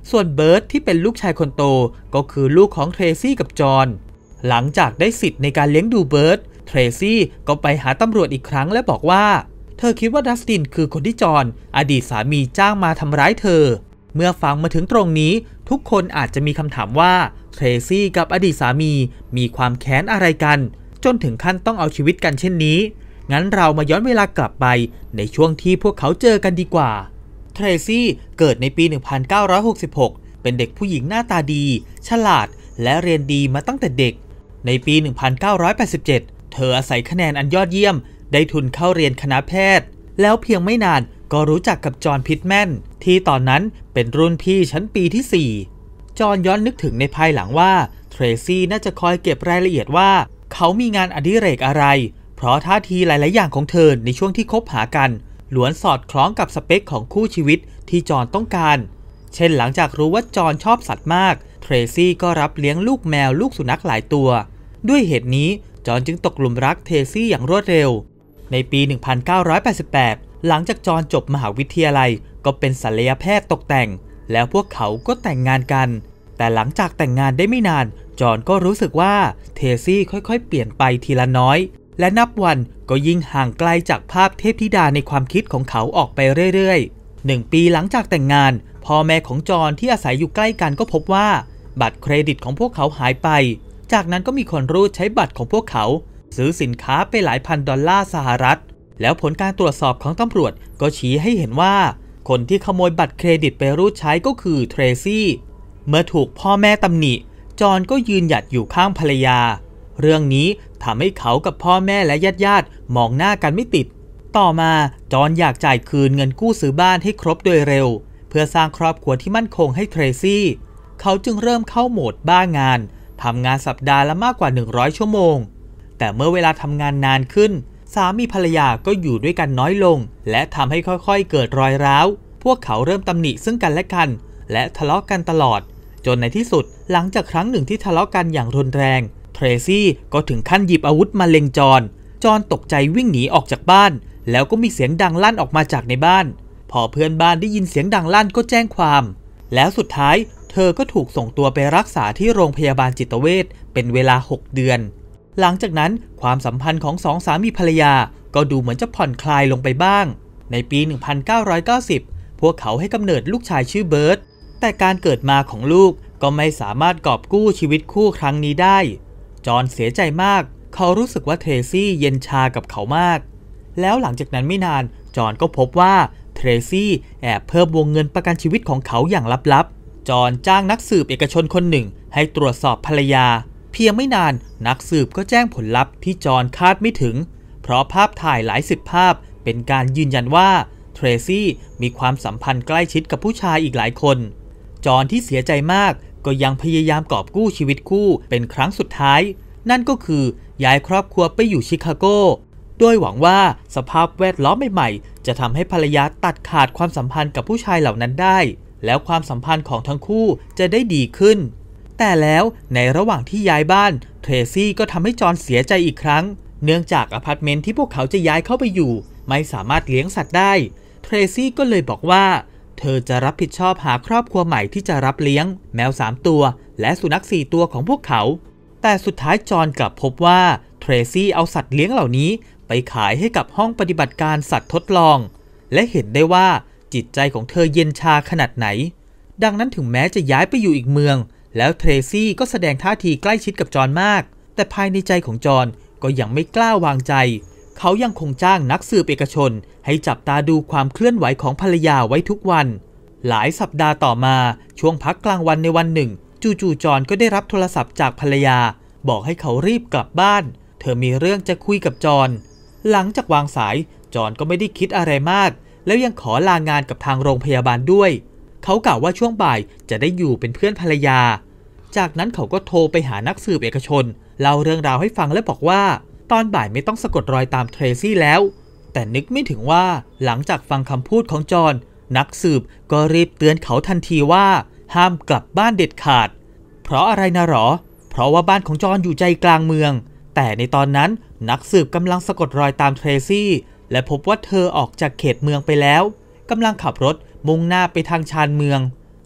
ส่วนเบิร์ตที่เป็นลูกชายคนโตก็คือลูกของเทรซี่กับจอห์นหลังจากได้สิทธิ์ในการเลี้ยงดูเบิร์ตเทรซี่ก็ไปหาตำรวจอีกครั้งและบอกว่าเธอคิดว่าดัสตินคือคนที่จอห์นอดีตสามีจ้างมาทำร้ายเธอเมื่อฟังมาถึงตรงนี้ทุกคนอาจจะมีคำถามว่าเทรซี่กับอดีตสามีมีความแค้นอะไรกันจนถึงขั้นต้องเอาชีวิตกันเช่นนี้งั้นเรามาย้อนเวลากลับไปในช่วงที่พวกเขาเจอกันดีกว่าเทรซี่เกิดในปี หนึ่งพันเก้าร้อยหกสิบหก เป็นเด็กผู้หญิงหน้าตาดีฉลาดและเรียนดีมาตั้งแต่เด็กในปี หนึ่งพันเก้าร้อยแปดสิบเจ็ด เธออาศัยคะแนนอันยอดเยี่ยมได้ทุนเข้าเรียนคณะแพทย์แล้วเพียงไม่นานก็รู้จักกับจอห์นพิตแมนที่ตอนนั้นเป็นรุ่นพี่ชั้นปีที่สี่จอห์นย้อนนึกถึงในภายหลังว่าเทรซี่น่าจะคอยเก็บรายละเอียดว่าเขามีงานอดิเรกอะไรเพราะท่าทีหลายๆอย่างของเธอในช่วงที่คบหากันล้วนสอดคล้องกับสเปคของคู่ชีวิตที่จอห์นต้องการเช่นหลังจากรู้ว่าจอห์นชอบสัตว์มากเทรซี่ก็รับเลี้ยงลูกแมวลูกสุนัขหลายตัวด้วยเหตุนี้จอห์นจึงตกหลุมรักเทรซี่อย่างรวดเร็วในปี หนึ่งพันเก้าร้อยแปดสิบแปด หลังจากจอห์นจบมหาวิทยาลัยก็เป็นศัลยแพทย์ตกแต่งแล้วพวกเขาก็แต่งงานกันแต่หลังจากแต่งงานได้ไม่นานจอห์นก็รู้สึกว่าเทรซี่ค่อยๆเปลี่ยนไปทีละน้อยและนับวันก็ยิ่งห่างไกลจากภาพเทพธิดาในความคิดของเขาออกไปเรื่อยๆหนึ่งปีหลังจากแต่งงานพ่อแม่ของจอห์นที่อาศัยอยู่ใกล้กันก็พบว่าบัตรเครดิตของพวกเขาหายไปจากนั้นก็มีคนรูดใช้บัตรของพวกเขาซื้อสินค้าไปหลายพันดอลลาร์สหรัฐแล้วผลการตรวจสอบของตำรวจก็ชี้ให้เห็นว่าคนที่ขโมยบัตรเครดิตไปรูดใช้ก็คือเทรซี่เมื่อถูกพ่อแม่ตำหนิจอห์นก็ยืนหยัดอยู่ข้างภรรยาเรื่องนี้ทำให้เขากับพ่อแม่และญาติๆมองหน้ากันไม่ติดต่อมาจอห์นอยากจ่ายคืนเงินกู้ซื้อบ้านให้ครบโดยเร็วเพื่อสร้างครอบครัวที่มั่นคงให้เทรซี่เขาจึงเริ่มเข้าโหมดบ้างานทำงานสัปดาห์ละมากกว่าหนึ่งร้อยชั่วโมงแต่เมื่อเวลาทำงานนานขึ้นสามีภรรยาก็อยู่ด้วยกันน้อยลงและทำให้ค่อยๆเกิดรอยร้าวพวกเขาเริ่มตำหนิซึ่งกันและกันและทะเลาะกันตลอดจนในที่สุดหลังจากครั้งหนึ่งที่ทะเลาะกันอย่างรุนแรงเทรซี่ก็ถึงขั้นหยิบอาวุธมาเล็งจอห์นจอห์นตกใจวิ่งหนีออกจากบ้านแล้วก็มีเสียงดังลั่นออกมาจากในบ้านพอเพื่อนบ้านได้ยินเสียงดังลั่นก็แจ้งความแล้วสุดท้ายเธอก็ถูกส่งตัวไปรักษาที่โรงพยาบาลจิตเวชเป็นเวลาหกเดือนหลังจากนั้นความสัมพันธ์ของสองสามีภรรยาก็ดูเหมือนจะผ่อนคลายลงไปบ้างในปี หนึ่งพันเก้าร้อยเก้าสิบ พวกเขาให้กำเนิดลูกชายชื่อเบิร์ตแต่การเกิดมาของลูกก็ไม่สามารถกอบกู้ชีวิตคู่ครั้งนี้ได้จอห์นเสียใจมากเขารู้สึกว่าเทรซี่เย็นชากับเขามากแล้วหลังจากนั้นไม่นานจอห์นก็พบว่าเทรซี่แอบเพิ่มวงเงินประกันชีวิตของเขาอย่างลับๆจอห์นจ้างนักสืบเอกชนคนหนึ่งให้ตรวจสอบภรรยาเพียงไม่นานนักสืบก็แจ้งผลลัพธ์ที่จอห์นคาดไม่ถึงเพราะภาพถ่ายหลายสิบภาพเป็นการยืนยันว่าเทรซี่มีความสัมพันธ์ใกล้ชิดกับผู้ชายอีกหลายคนจอห์นที่เสียใจมากก็ยังพยายามกอบกู้ชีวิตคู่เป็นครั้งสุดท้ายนั่นก็คือย้ายครอบครัวไปอยู่ชิคาโกโดยหวังว่าสภาพแวดล้อมใหม่ๆจะทำให้ภรรยาตัดขาดความสัมพันธ์กับผู้ชายเหล่านั้นได้แล้วความสัมพันธ์ของทั้งคู่จะได้ดีขึ้นแต่แล้วในระหว่างที่ย้ายบ้านเทรซี่ก็ทำให้จอห์นเสียใจอีกครั้งเนื่องจากอพาร์ตเมนต์ที่พวกเขาจะย้ายเข้าไปอยู่ไม่สามารถเลี้ยงสัตว์ได้เทรซี่ก็เลยบอกว่าเธอจะรับผิดชอบหาครอบครัวใหม่ที่จะรับเลี้ยงแมวสามตัวและสุนัขสี่ตัวของพวกเขาแต่สุดท้ายจอห์นกลับพบว่าเทรซี่เอาสัตว์เลี้ยงเหล่านี้ไปขายให้กับห้องปฏิบัติการสัตว์ทดลองและเห็นได้ว่าจิตใจของเธอเย็นชาขนาดไหนดังนั้นถึงแม้จะย้ายไปอยู่อีกเมืองแล้วเทรซี่ก็แสดงท่าทีใกล้ชิดกับจอห์นมากแต่ภายในใจของจอห์นก็ยังไม่กล้าวางใจเขายังคงจ้างนักสืบเอกชนให้จับตาดูความเคลื่อนไหวของภรรยาไว้ทุกวันหลายสัปดาห์ต่อมาช่วงพักกลางวันในวันหนึ่งจู่ๆจอห์นก็ได้รับโทรศัพท์จากภรรยาบอกให้เขารีบกลับบ้านเธอมีเรื่องจะคุยกับจอห์นหลังจากวางสายจอห์นก็ไม่ได้คิดอะไรมากแล้วยังขอลางานกับทางโรงพยาบาลด้วยเขากล่าวว่าช่วงบ่ายจะได้อยู่เป็นเพื่อนภรรยาจากนั้นเขาก็โทรไปหานักสืบเอกชนเล่าเรื่องราวให้ฟังและบอกว่าตอนบ่ายไม่ต้องสะกดรอยตามเทรซี่แล้วแต่นึกไม่ถึงว่าหลังจากฟังคำพูดของจอห์นนักสืบก็รีบเตือนเขาทันทีว่าห้ามกลับบ้านเด็ดขาดเพราะอะไรนะหรอเพราะว่าบ้านของจอห์นอยู่ใจกลางเมืองแต่ในตอนนั้นนักสืบกำลังสะกดรอยตามเทรซี่และพบว่าเธอออกจากเขตเมืองไปแล้วกำลังขับรถมุ่งหน้าไปทางชานเมือง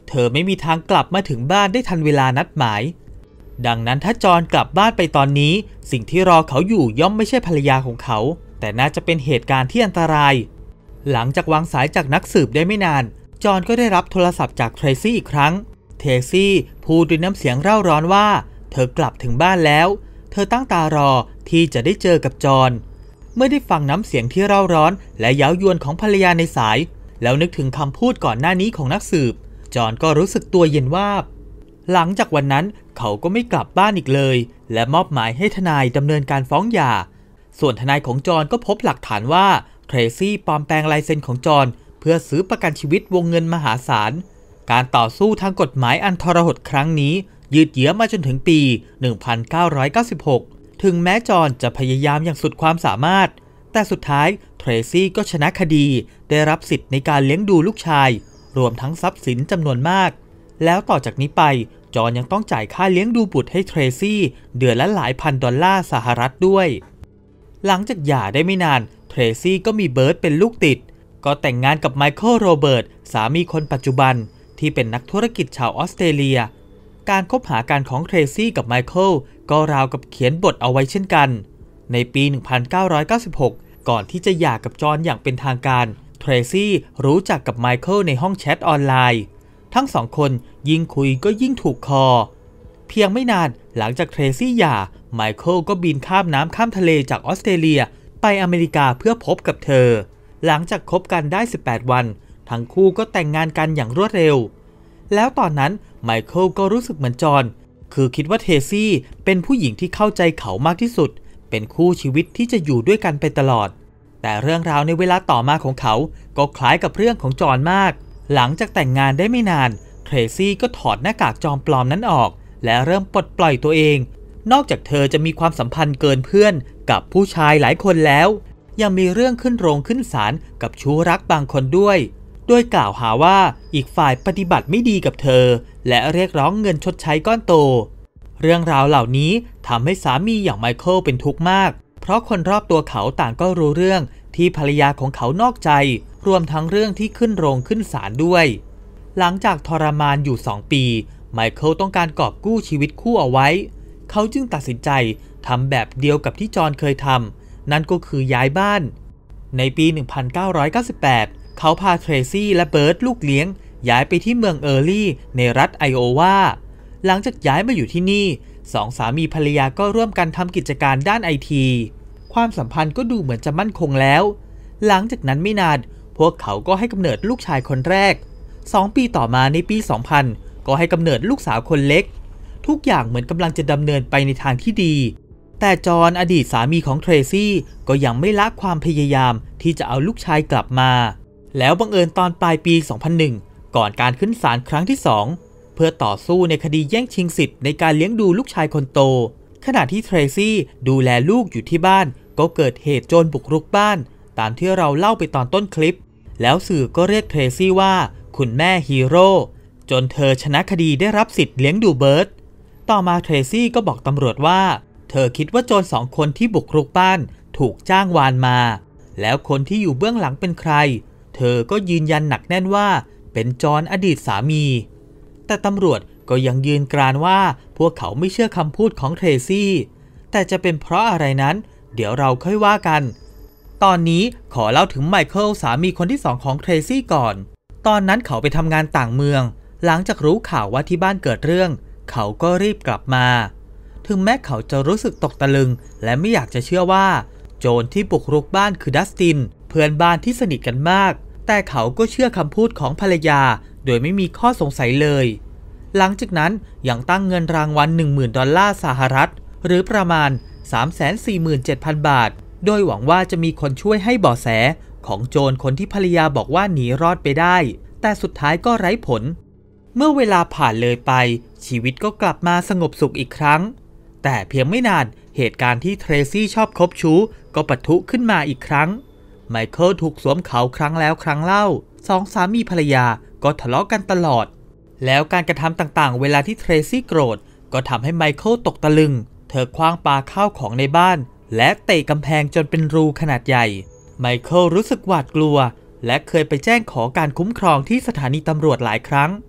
เธอไม่มีทางกลับมาถึงบ้านได้ทันเวลานัดหมายดังนั้นถ้าจอห์นกลับบ้านไปตอนนี้สิ่งที่รอเขาอยู่ย่อมไม่ใช่ภรรยาของเขาแต่น่าจะเป็นเหตุการณ์ที่อันตรายหลังจากวางสายจากนักสืบได้ไม่นานจอห์นก็ได้รับโทรศัพท์จากเทรซี่อีกครั้งเทรซี่พูดด้วยน้ำเสียงเร่าร้อนว่าเธอกลับถึงบ้านแล้วเธอตั้งตารอที่จะได้เจอกับจอห์นเมื่อได้ฟังน้ำเสียงที่เร่าร้อนและเย้ายวนของภรรยาในสายแล้วนึกถึงคำพูดก่อนหน้านี้ของนักสืบจอห์นก็รู้สึกตัวเย็นวาบหลังจากวันนั้นเขาก็ไม่กลับบ้านอีกเลยและมอบหมายให้ทนายดำเนินการฟ้องหย่าส่วนทนายของจอห์นก็พบหลักฐานว่าเทรซี่ปลอมแปลงลายเซ็นของจอห์นเพื่อซื้อประกันชีวิตวงเงินมหาศาลการต่อสู้ทางกฎหมายอันทรหดครั้งนี้ยืดเยื้อมาจนถึงปี หนึ่งพันเก้าร้อยเก้าสิบหก ถึงแม้จอห์นจะพยายามอย่างสุดความสามารถแต่สุดท้ายเทรซี่ก็ชนะคดีได้รับสิทธิ์ในการเลี้ยงดูลูกชายรวมทั้งทรัพย์สินจำนวนมากแล้วต่อจากนี้ไปจอห์นยังต้องจ่ายค่าเลี้ยงดูบุตรให้เทรซี่เดือนละหลายพันดอลลาร์สหรัฐด้วยหลังจากหย่าได้ไม่นานเทรซี่ก็มีเบิร์ตเป็นลูกติดก็แต่งงานกับไมเคิลโรเบิร์ตสามีคนปัจจุบันที่เป็นนักธุรกิจชาวออสเตรเลียการคบหากันของเทรซี่กับไมเคิลก็ราวกับเขียนบทเอาไว้เช่นกันในปี หนึ่งพันเก้าร้อยเก้าสิบหก ก่อนที่จะหย่ากับจอห์นอย่างเป็นทางการเทรซี่รู้จักกับไมเคิลในห้องแชทออนไลน์ทั้งสองคนยิ่งคุยก็ยิ่งถูกคอเพียงไม่นานหลังจากเทรซี่หย่าไมเคิลก็บินข้ามน้ำข้ามทะเลจากออสเตรเลียไปอเมริกาเพื่อพบกับเธอหลังจากคบกันได้สิบแปดวันทั้งคู่ก็แต่งงานกันอย่างรวดเร็วแล้วตอนนั้นไมเคิลก็รู้สึกเหมือนจอห์นคือคิดว่าเทรซี่เป็นผู้หญิงที่เข้าใจเขามากที่สุดเป็นคู่ชีวิตที่จะอยู่ด้วยกันไปตลอดแต่เรื่องราวในเวลาต่อมาของเขาก็คล้ายกับเรื่องของจอห์นมากหลังจากแต่งงานได้ไม่นานเทรซี่ก็ถอดหน้ากากจอมปลอมนั้นออกและเริ่มปลดปล่อยตัวเองนอกจากเธอจะมีความสัมพันธ์เกินเพื่อนกับผู้ชายหลายคนแล้วยังมีเรื่องขึ้นโรงขึ้นศาลกับชู้รักบางคนด้วยโดยกล่าวหาว่าอีกฝ่ายปฏิบัติไม่ดีกับเธอและเรียกร้องเงินชดใช้ก้อนโตเรื่องราวเหล่านี้ทำให้สามีอย่างไมเคิลเป็นทุกข์มากเพราะคนรอบตัวเขาต่างก็รู้เรื่องที่ภรรยาของเขานอกใจรวมทั้งเรื่องที่ขึ้นโรงขึ้นศาลด้วยหลังจากทรมานอยู่สองปีไมเคิลต้องการกอบกู้ชีวิตคู่เอาไว้เขาจึงตัดสินใจทำแบบเดียวกับที่จอห์นเคยทำนั่นก็คือย้ายบ้านในปี หนึ่งพันเก้าร้อยเก้าสิบแปด เขาพาเทรซี่และเบิร์ตลูกเลี้ยงย้ายไปที่เมืองเออร์ลี่ในรัฐไอโอวาหลังจากย้ายมาอยู่ที่นี่สองสามีภรรยาก็ร่วมกันทำกิจการด้านไอทีความสัมพันธ์ก็ดูเหมือนจะมั่นคงแล้วหลังจากนั้นไม่นานพวกเขาก็ให้กำเนิดลูกชายคนแรกสองปีต่อมาในปี สองพัน ก็ให้กำเนิดลูกสาวคนเล็กทุกอย่างเหมือนกำลังจะดำเนินไปในทางที่ดีแต่จอห์นอดีตสามีของเทรซี่ก็ยังไม่ละความพยายามที่จะเอาลูกชายกลับมาแล้วบังเอิญตอนปลายปี สองพันหนึ่ง ก่อนการขึ้นศาลครั้งที่สองเพื่อต่อสู้ในคดีแย่งชิงสิทธิ์ในการเลี้ยงดูลูกชายคนโตขณะที่เทรซี่ดูแลลูกอยู่ที่บ้านก็เกิดเหตุโจรบุกรุกบ้านตามที่เราเล่าไปตอนต้นคลิปแล้วสื่อก็เรียกเทรซี่ว่าคุณแม่ฮีโร่จนเธอชนะคดีได้รับสิทธิ์เลี้ยงดูเบิร์ตต่อมาเทรซี่ก็บอกตำรวจว่าเธอคิดว่าโจรสองคนที่บุกรุกบ้านถูกจ้างวานมาแล้วคนที่อยู่เบื้องหลังเป็นใครเธอก็ยืนยันหนักแน่นว่าเป็นจอห์นอดีตสามีแต่ตำรวจก็ยังยืนกรานว่าพวกเขาไม่เชื่อคำพูดของเทรซี่แต่จะเป็นเพราะอะไรนั้นเดี๋ยวเราค่อยว่ากันตอนนี้ขอเล่าถึงไมเคิลสามีคนที่สองของเทรซี่ก่อนตอนนั้นเขาไปทำงานต่างเมืองหลังจากรู้ข่าวว่าที่บ้านเกิดเรื่องเขาก็รีบกลับมาถึงแม้เขาจะรู้สึกตกตะลึงและไม่อยากจะเชื่อว่าโจรที่บุกรุกบ้านคือดัสตินเพื่อนบ้านที่สนิทกันมากแต่เขาก็เชื่อคำพูดของภรรยาโดยไม่มีข้อสงสัยเลยหลังจากนั้นยังตั้งเงินรางวัล หนึ่งหมื่น ดอลลาร์สหรัฐหรือประมาณ สามแสนสี่หมื่นเจ็ดพัน บาทโดยหวังว่าจะมีคนช่วยให้เบาะแสของโจรคนที่ภรรยาบอกว่าหนีรอดไปได้แต่สุดท้ายก็ไร้ผลเมื่อเวลาผ่านเลยไปชีวิตก็กลับมาสงบสุขอีกครั้งแต่เพียงไม่นานเหตุการณ์ที่เทรซี่ชอบคบชู้ก็ปะทุขึ้นมาอีกครั้งไมเคิลถูกสวมเขาครั้งแล้วครั้งเล่าสองสามีภรรยาก็ทะเลาะกันตลอดแล้วการกระทำต่างๆเวลาที่เทรซี่โกรธก็ทำให้ไมเคิลตกตะลึงเธอคว้างปาข้าวของในบ้านและเตะกำแพงจนเป็นรูขนาดใหญ่ไมเคิลรู้สึกหวาดกลัวและเคยไปแจ้งขอการคุ้มครองที่สถานีตำรวจหลายครั้ง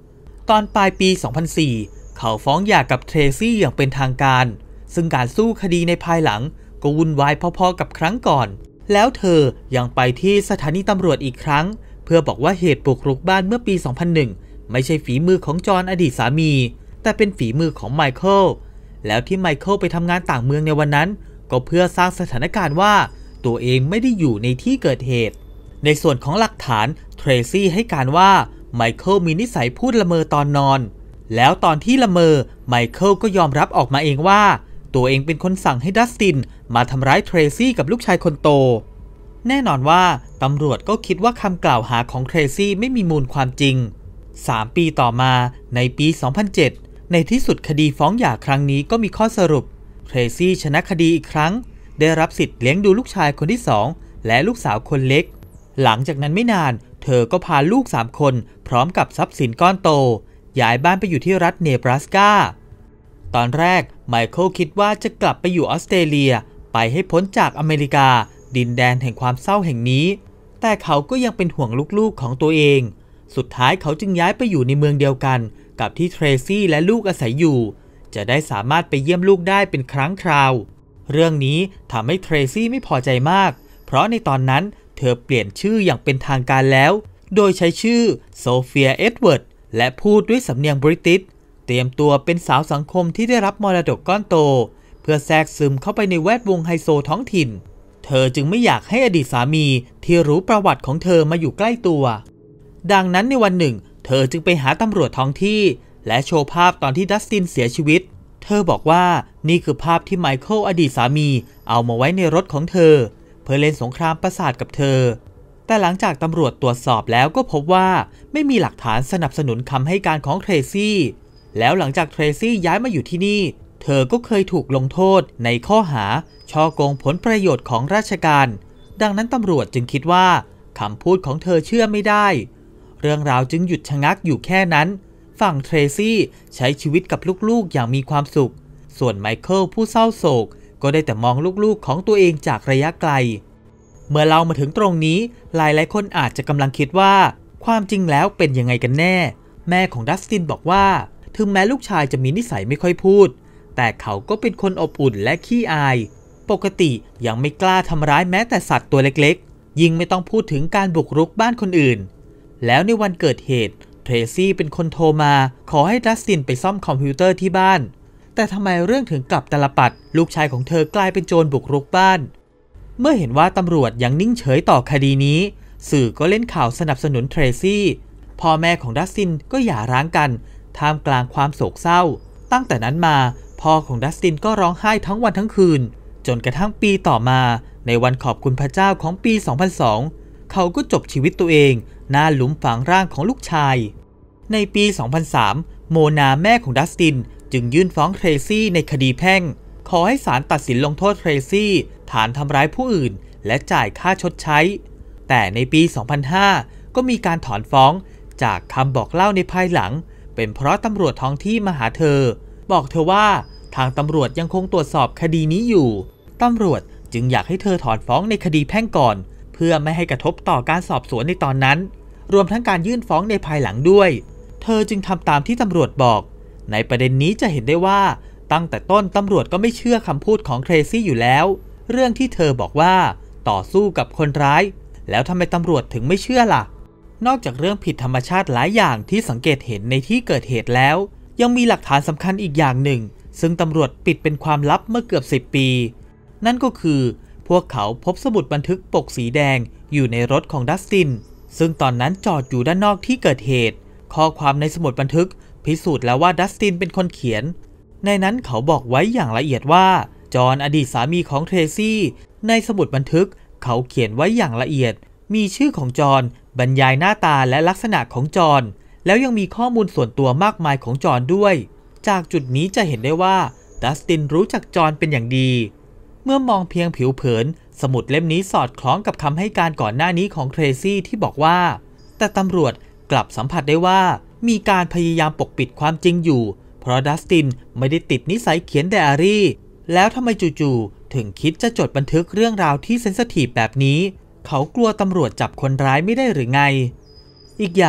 ตอนปลายปี สองพันสี่ เขาฟ้องหย่ากับเทรซี่อย่างเป็นทางการซึ่งการสู้คดีในภายหลังก็วุ่นวายพอๆกับครั้งก่อนแล้วเธอยังไปที่สถานีตำรวจอีกครั้งเพื่อบอกว่าเหตุบุกรุกบ้านเมื่อปี สองพันหนึ่ง ไม่ใช่ฝีมือของจอห์นอดีตสามีแต่เป็นฝีมือของไมเคิลแล้วที่ไมเคิลไปทำงานต่างเมืองในวันนั้นก็เพื่อสร้างสถานการณ์ว่าตัวเองไม่ได้อยู่ในที่เกิดเหตุในส่วนของหลักฐานเทรซี่ให้การว่าไมเคิลมีนิสัยพูดละเมอตอนนอนแล้วตอนที่ละเมอไมเคิลก็ยอมรับออกมาเองว่าตัวเองเป็นคนสั่งให้ดัสตินมาทำร้ายเทรซี่กับลูกชายคนโตแน่นอนว่าตำรวจก็คิดว่าคำกล่าวหาของเทรซี่ไม่มีมูลความจริงสามปีต่อมาในปี สองพันเจ็ด ในที่สุดคดีฟ้องหย่าครั้งนี้ก็มีข้อสรุปเทรซี่ชนะคดีอีกครั้งได้รับสิทธิ์เลี้ยงดูลูกชายคนที่สองและลูกสาวคนเล็กหลังจากนั้นไม่นานเธอก็พาลูกสามคนพร้อมกับทรัพย์สินก้อนโตย้ายบ้านไปอยู่ที่รัฐเนบราสกาตอนแรกไมเคิลคิดว่าจะกลับไปอยู่ออสเตรเลียไปให้พ้นจากอเมริกาดินแดนแห่งความเศร้าแห่งนี้แต่เขาก็ยังเป็นห่วงลูกๆของตัวเองสุดท้ายเขาจึงย้ายไปอยู่ในเมืองเดียวกันกับที่เทรซี่และลูกอาศัยอยู่จะได้สามารถไปเยี่ยมลูกได้เป็นครั้งคราวเรื่องนี้ทำให้เทรซี่ไม่พอใจมากเพราะในตอนนั้นเธอเปลี่ยนชื่ออย่างเป็นทางการแล้วโดยใช้ชื่อโซเฟียเอ็ดเวิร์ดและพูดด้วยสำเนียงบริติชเตรียมตัวเป็นสาวสังคมที่ได้รับมรดกก้อนโตเพื่อแทรกซึมเข้าไปในแวดวงไฮโซท้องถิ่นเธอจึงไม่อยากให้อดีตสามีที่รู้ประวัติของเธอมาอยู่ใกล้ตัวดังนั้นในวันหนึ่งเธอจึงไปหาตำรวจท้องที่และโชว์ภาพตอนที่ดัสตินเสียชีวิตเธอบอกว่านี่คือภาพที่ไมเคิลอดีตสามีเอามาไว้ในรถของเธอเพื่อเล่นสงครามประสาทกับเธอแต่หลังจากตำรวจตรวจสอบแล้วก็พบว่าไม่มีหลักฐานสนับสนุนคำให้การของเทรซี่แล้วหลังจากเทรซี่ย้ายมาอยู่ที่นี่เธอก็เคยถูกลงโทษในข้อหาช่อโกงผลประโยชน์ของราชการดังนั้นตำรวจจึงคิดว่าคำพูดของเธอเชื่อไม่ได้เรื่องราวจึงหยุดชะงักอยู่แค่นั้นฝั่งเทรซี่ใช้ชีวิตกับลูกๆอย่างมีความสุขส่วนไมเคิลผู้เศร้าโศกก็ได้แต่มองลูกๆของตัวเองจากระยะไกลเมื่อเรามาถึงตรงนี้หลายหลายคนอาจจะกำลังคิดว่าความจริงแล้วเป็นยังไงกันแน่แม่ของดัสตินบอกว่าถึงแม้ลูกชายจะมีนิสัยไม่ค่อยพูดแต่เขาก็เป็นคนอบอุ่นและขี้อายปกติยังไม่กล้าทำร้ายแม้แต่สัตว์ตัวเล็กๆยิ่งไม่ต้องพูดถึงการบุกรุกบ้านคนอื่นแล้วในวันเกิดเหตุเทรซี่เป็นคนโทรมาขอให้ดัสตินไปซ่อมคอมพิวเตอร์ที่บ้านแต่ทำไมเรื่องถึงกลับตาลปัดลูกชายของเธอกลายเป็นโจรบุกรุกบ้านเมื่อเห็นว่าตำรวจยังนิ่งเฉยต่อคดีนี้สื่อก็เล่นข่าวสนับสนุนเทรซี่พ่อแม่ของดัสตินก็หย่าร้างกันท่ามกลางความโศกเศร้าตั้งแต่นั้นมาพ่อของดัสตินก็ร้องไห้ทั้งวันทั้งคืนจนกระทั่งปีต่อมาในวันขอบคุณพระเจ้าของปี สองพันสอง เขาก็จบชีวิตตัวเองหน้าหลุมฝังร่างของลูกชายในปี สองพันสาม โมนาแม่ของดัสตินจึงยื่นฟ้องเทรซี่ในคดีแพ่งขอให้ศาลตัดสินลงโทษเทรซี่ฐานทำร้ายผู้อื่นและจ่ายค่าชดใช้แต่ในปี สองพันห้า ก็มีการถอนฟ้องจากคำบอกเล่าในภายหลังเป็นเพราะตำรวจท้องที่มาหาเธอบอกเธอว่าทางตำรวจยังคงตรวจสอบคดีนี้อยู่ตำรวจจึงอยากให้เธอถอนฟ้องในคดีแพ่งก่อนเพื่อไม่ให้กระทบต่อการสอบสวนในตอนนั้นรวมทั้งการยื่นฟ้องในภายหลังด้วยเธอจึงทำตามที่ตำรวจบอกในประเด็นนี้จะเห็นได้ว่าตั้งแต่ต้นตำรวจก็ไม่เชื่อคำพูดของเทรซี่อยู่แล้วเรื่องที่เธอบอกว่าต่อสู้กับคนร้ายแล้วทำไมตำรวจถึงไม่เชื่อล่ะนอกจากเรื่องผิดธรรมชาติหลายอย่างที่สังเกตเห็นในที่เกิดเหตุแล้วยังมีหลักฐานสำคัญอีกอย่างหนึ่งซึ่งตำรวจปิดเป็นความลับเมื่อเกือบสิบปีนั่นก็คือพวกเขาพบสมุดบันทึกปกสีแดงอยู่ในรถของดัสตินซึ่งตอนนั้นจอดอยู่ด้านนอกที่เกิดเหตุข้อความในสมุดบันทึกพิสูจน์แล้วว่าดัสตินเป็นคนเขียนในนั้นเขาบอกไว้อย่างละเอียดว่าจอห์นอดีตสามีของเทรซี่ในสมุดบันทึกเขาเขียนไว้อย่างละเอียดมีชื่อของจอห์นบรรยายหน้าตาและลักษณะของจอห์นแล้วยังมีข้อมูลส่วนตัวมากมายของจอห์นด้วยจากจุดนี้จะเห็นได้ว่าดัสตินรู้จักจอห์นเป็นอย่างดีเมื่อมองเพียงผิวเผินสมุดเล่มนี้สอดคล้องกับคำให้การก่อนหน้านี้ของเทรซี่ที่บอกว่าแต่ตำรวจกลับสัมผัสได้ว่ามีการพยายามปกปิดความจริงอยู่เพราะดัสตินไม่ได้ติดนิสัยเขียนไดอารี่แล้วทำไมจู่ๆถึงคิดจะจดบันทึกเรื่องราวที่เซนซิทีฟแบบนี้เขากลัวตำรวจจับคนร้ายไม่ได้หรือไงอีกอย่าง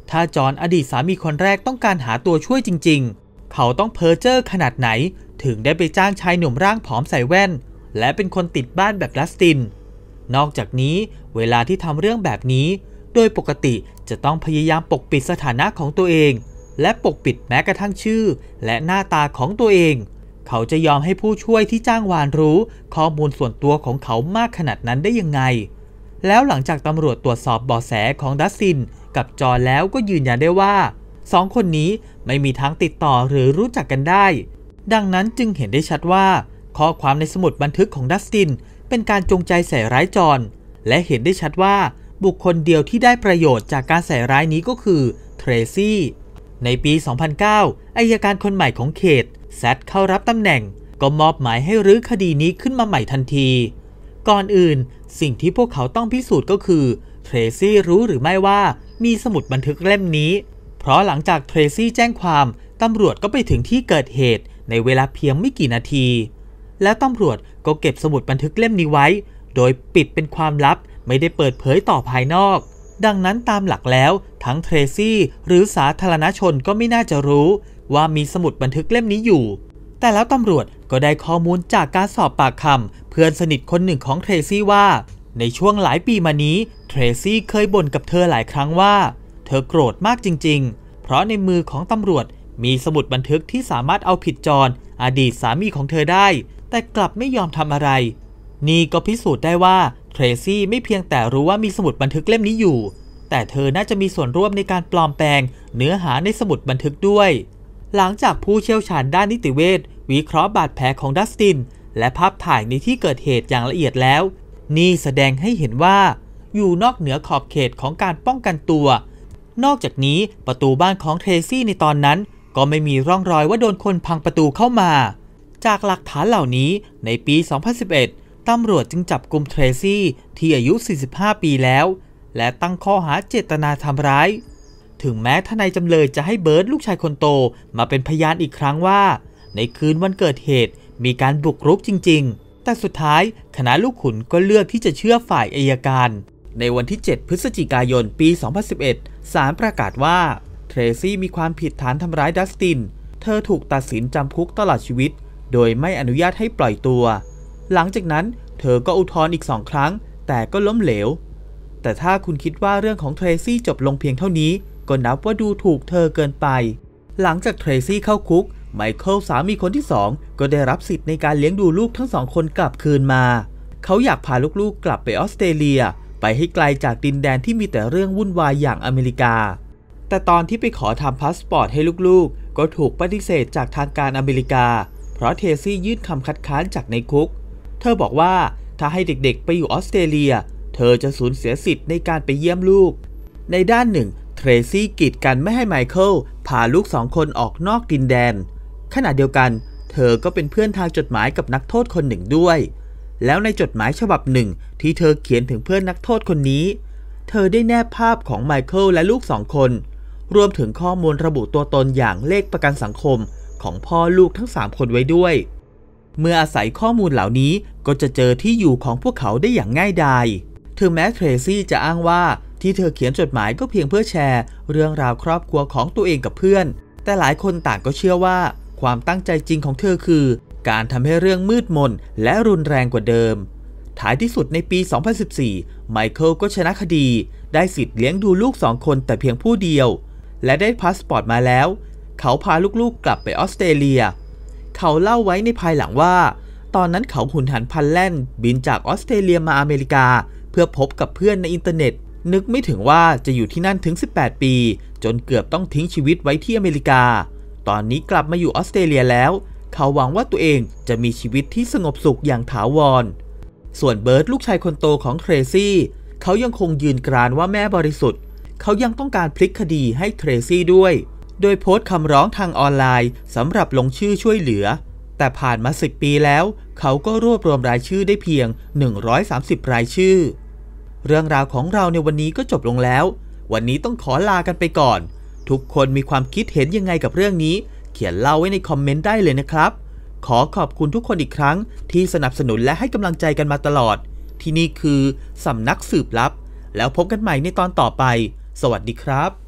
ถ้าจอห์นอดีตสามีคนแรกต้องการหาตัวช่วยจริงๆเขาต้องเพ้อเจ้อขนาดไหนถึงได้ไปจ้างชายหนุ่มร่างผอมใส่แว่นและเป็นคนติดบ้านแบบดัสตินนอกจากนี้เวลาที่ทำเรื่องแบบนี้โดยปกติจะต้องพยายามปกปิดสถานะของตัวเองและปกปิดแม้กระทั่งชื่อและหน้าตาของตัวเองเขาจะยอมให้ผู้ช่วยที่จ้างวานรู้ข้อมูลส่วนตัวของเขามากขนาดนั้นได้ยังไงแล้วหลังจากตำรวจตรวจสอบเบาะแสของดัสตินกับจอห์นแล้วก็ยืนยันได้ว่าสองคนนี้ไม่มีทางติดต่อหรือรู้จักกันได้ดังนั้นจึงเห็นได้ชัดว่าข้อความในสมุดบันทึกของดัสตินเป็นการจงใจใส่ร้ายจอห์นและเห็นได้ชัดว่าบุคคลเดียวที่ได้ประโยชน์จากการใส่ร้ายนี้ก็คือเทรซี่ในปี สองพันเก้า อัยการคนใหม่ของเขตแซดเข้ารับตำแหน่งก็มอบหมายให้รื้อคดีนี้ขึ้นมาใหม่ทันทีก่อนอื่นสิ่งที่พวกเขาต้องพิสูจน์ก็คือเทรซี่รู้หรือไม่ว่ามีสมุดบันทึกเล่มนี้เพราะหลังจากเทรซี่แจ้งความตำรวจก็ไปถึงที่เกิดเหตุในเวลาเพียงไม่กี่นาทีแล้วตำรวจก็เก็บสมุดบันทึกเล่มนี้ไว้โดยปิดเป็นความลับไม่ได้เปิดเผยต่อภายนอกดังนั้นตามหลักแล้วทั้งเทรซี่หรือสาธารณชนก็ไม่น่าจะรู้ว่ามีสมุดบันทึกเล่มนี้อยู่แต่แล้วตำรวจก็ได้ข้อมูลจากการสอบปากคำเพื่อนสนิทคนหนึ่งของเทรซี่ว่าในช่วงหลายปีมานี้เทรซี่เคยบ่นกับเธอหลายครั้งว่าเธอโกรธมากจริงๆเพราะในมือของตำรวจมีสมุดบันทึกที่สามารถเอาผิดจอห์นอดีตสามีของเธอได้แต่กลับไม่ยอมทำอะไรนี่ก็พิสูจน์ได้ว่าเทรซี่ไม่เพียงแต่รู้ว่ามีสมุดบันทึกเล่มนี้อยู่แต่เธอน่าจะมีส่วนร่วมในการปลอมแปลงเนื้อหาในสมุดบันทึกด้วยหลังจากผู้เชี่ยวชาญด้านนิติเวชวิเคราะห์บาดแผลของดัสตินและภาพถ่ายในที่เกิดเหตุอย่างละเอียดแล้วนี่แสดงให้เห็นว่าอยู่นอกเหนือขอบเขตของการป้องกันตัวนอกจากนี้ประตูบ้านของเทรซี่ในตอนนั้นก็ไม่มีร่องรอยว่าโดนคนพังประตูเข้ามาจากหลักฐานเหล่านี้ในปี สองพันสิบเอ็ด ตำรวจจึงจับกุมเทรซี่ที่อายุ สี่สิบห้า ปีแล้วและตั้งข้อหาเจตนาทำร้ายถึงแม้ทนายจำเลยจะให้เบิร์ดลูกชายคนโตมาเป็นพยานอีกครั้งว่าในคืนวันเกิดเหตุมีการบุกรุกจริงๆแต่สุดท้ายคณะลูกขุนก็เลือกที่จะเชื่อฝ่ายอัยการในวันที่ เจ็ด พฤศจิกายน ปี สองพันสิบเอ็ด ศาลประกาศว่าเทรซี่มีความผิดฐานทำร้ายดัสตินเธอถูกตัดสินจำคุกตลอดชีวิตโดยไม่อนุญาตให้ปล่อยตัวหลังจากนั้นเธอก็อุทธรณ์อีกสองครั้งแต่ก็ล้มเหลวแต่ถ้าคุณคิดว่าเรื่องของเทรซี่จบลงเพียงเท่านี้ก็นับว่าดูถูกเธอเกินไปหลังจากเทรซี่เข้าคุกไมเคิลสามีคนที่สองก็ได้รับสิทธิ์ในการเลี้ยงดูลูกทั้งสองคนกลับคืนมาเขาอยากพาลูกๆกลับไปออสเตรเลียไปให้ไกลจากดินแดนที่มีแต่เรื่องวุ่นวายอย่างอเมริกาแต่ตอนที่ไปขอทำพาสปอร์ตให้ลูกๆก็ถูกปฏิเสธจากทางการอเมริกาเพราะเทรซี่ยื่นคำคัดค้านจากในคุกเธอบอกว่าถ้าให้เด็กๆไปอยู่ออสเตรเลียเธอจะสูญเสียสิทธิ์ในการไปเยี่ยมลูกในด้านหนึ่งเทรซี่กีดกันไม่ให้ไมเคิลพาลูกสองคนออกนอกดินแดนขณะเดียวกันเธอก็เป็นเพื่อนทางจดหมายกับนักโทษคนหนึ่งด้วยแล้วในจดหมายฉบับหนึ่งที่เธอเขียนถึงเพื่อนนักโทษคนนี้เธอได้แนบภาพของไมเคิลและลูกสองคนรวมถึงข้อมูลระบุตัวตนอย่างเลขประกันสังคมของพ่อลูกทั้งสามคนไว้ด้วยเมื่ออาศัยข้อมูลเหล่านี้ก็จะเจอที่อยู่ของพวกเขาได้อย่างง่ายดายถึงแม้เทรซี่จะอ้างว่าที่เธอเขียนจดหมายก็เพียงเพื่อแชร์เรื่องราวครอบครัวของตัวเองกับเพื่อนแต่หลายคนต่างก็เชื่อว่าความตั้งใจจริงของเธอคือการทำให้เรื่องมืดมนและรุนแรงกว่าเดิมท้ายที่สุดในปี สองพันสิบสี่ ไมเคิลก็ชนะคดีได้สิทธิ์เลี้ยงดูลูกสองคนแต่เพียงผู้เดียวและได้พาสปอร์ตมาแล้วเขาพาลูกๆกลับไปออสเตรเลียเขาเล่าไว้ในภายหลังว่าตอนนั้นเขาหุนหันพลันแล่นบินจากออสเตรเลียมาอเมริกาเพื่อพบกับเพื่อนในอินเทอร์เน็ตนึกไม่ถึงว่าจะอยู่ที่นั่นถึงสิบแปดปีจนเกือบต้องทิ้งชีวิตไว้ที่อเมริกาตอนนี้กลับมาอยู่ออสเตรเลียแล้วเขาหวังว่าตัวเองจะมีชีวิตที่สงบสุขอย่างถาวรส่วนเบิร์ดลูกชายคนโตของเทรซี่เขายังคงยืนกรานว่าแม่บริสุทธิ์เขายังต้องการพลิกคดีให้เทรซี่ด้วยโดยโพสต์คำร้องทางออนไลน์สำหรับลงชื่อช่วยเหลือแต่ผ่านมาสิบปีแล้วเขาก็รวบรวมรายชื่อได้เพียงหนึ่งร้อยสามสิบรายชื่อเรื่องราวของเราในวันนี้ก็จบลงแล้ววันนี้ต้องขอลากันไปก่อนทุกคนมีความคิดเห็นยังไงกับเรื่องนี้เขียนเล่าไว้ในคอมเมนต์ได้เลยนะครับขอขอบคุณทุกคนอีกครั้งที่สนับสนุนและให้กำลังใจกันมาตลอดที่นี่คือสำนักสืบลับแล้วพบกันใหม่ในตอนต่อไปสวัสดีครับ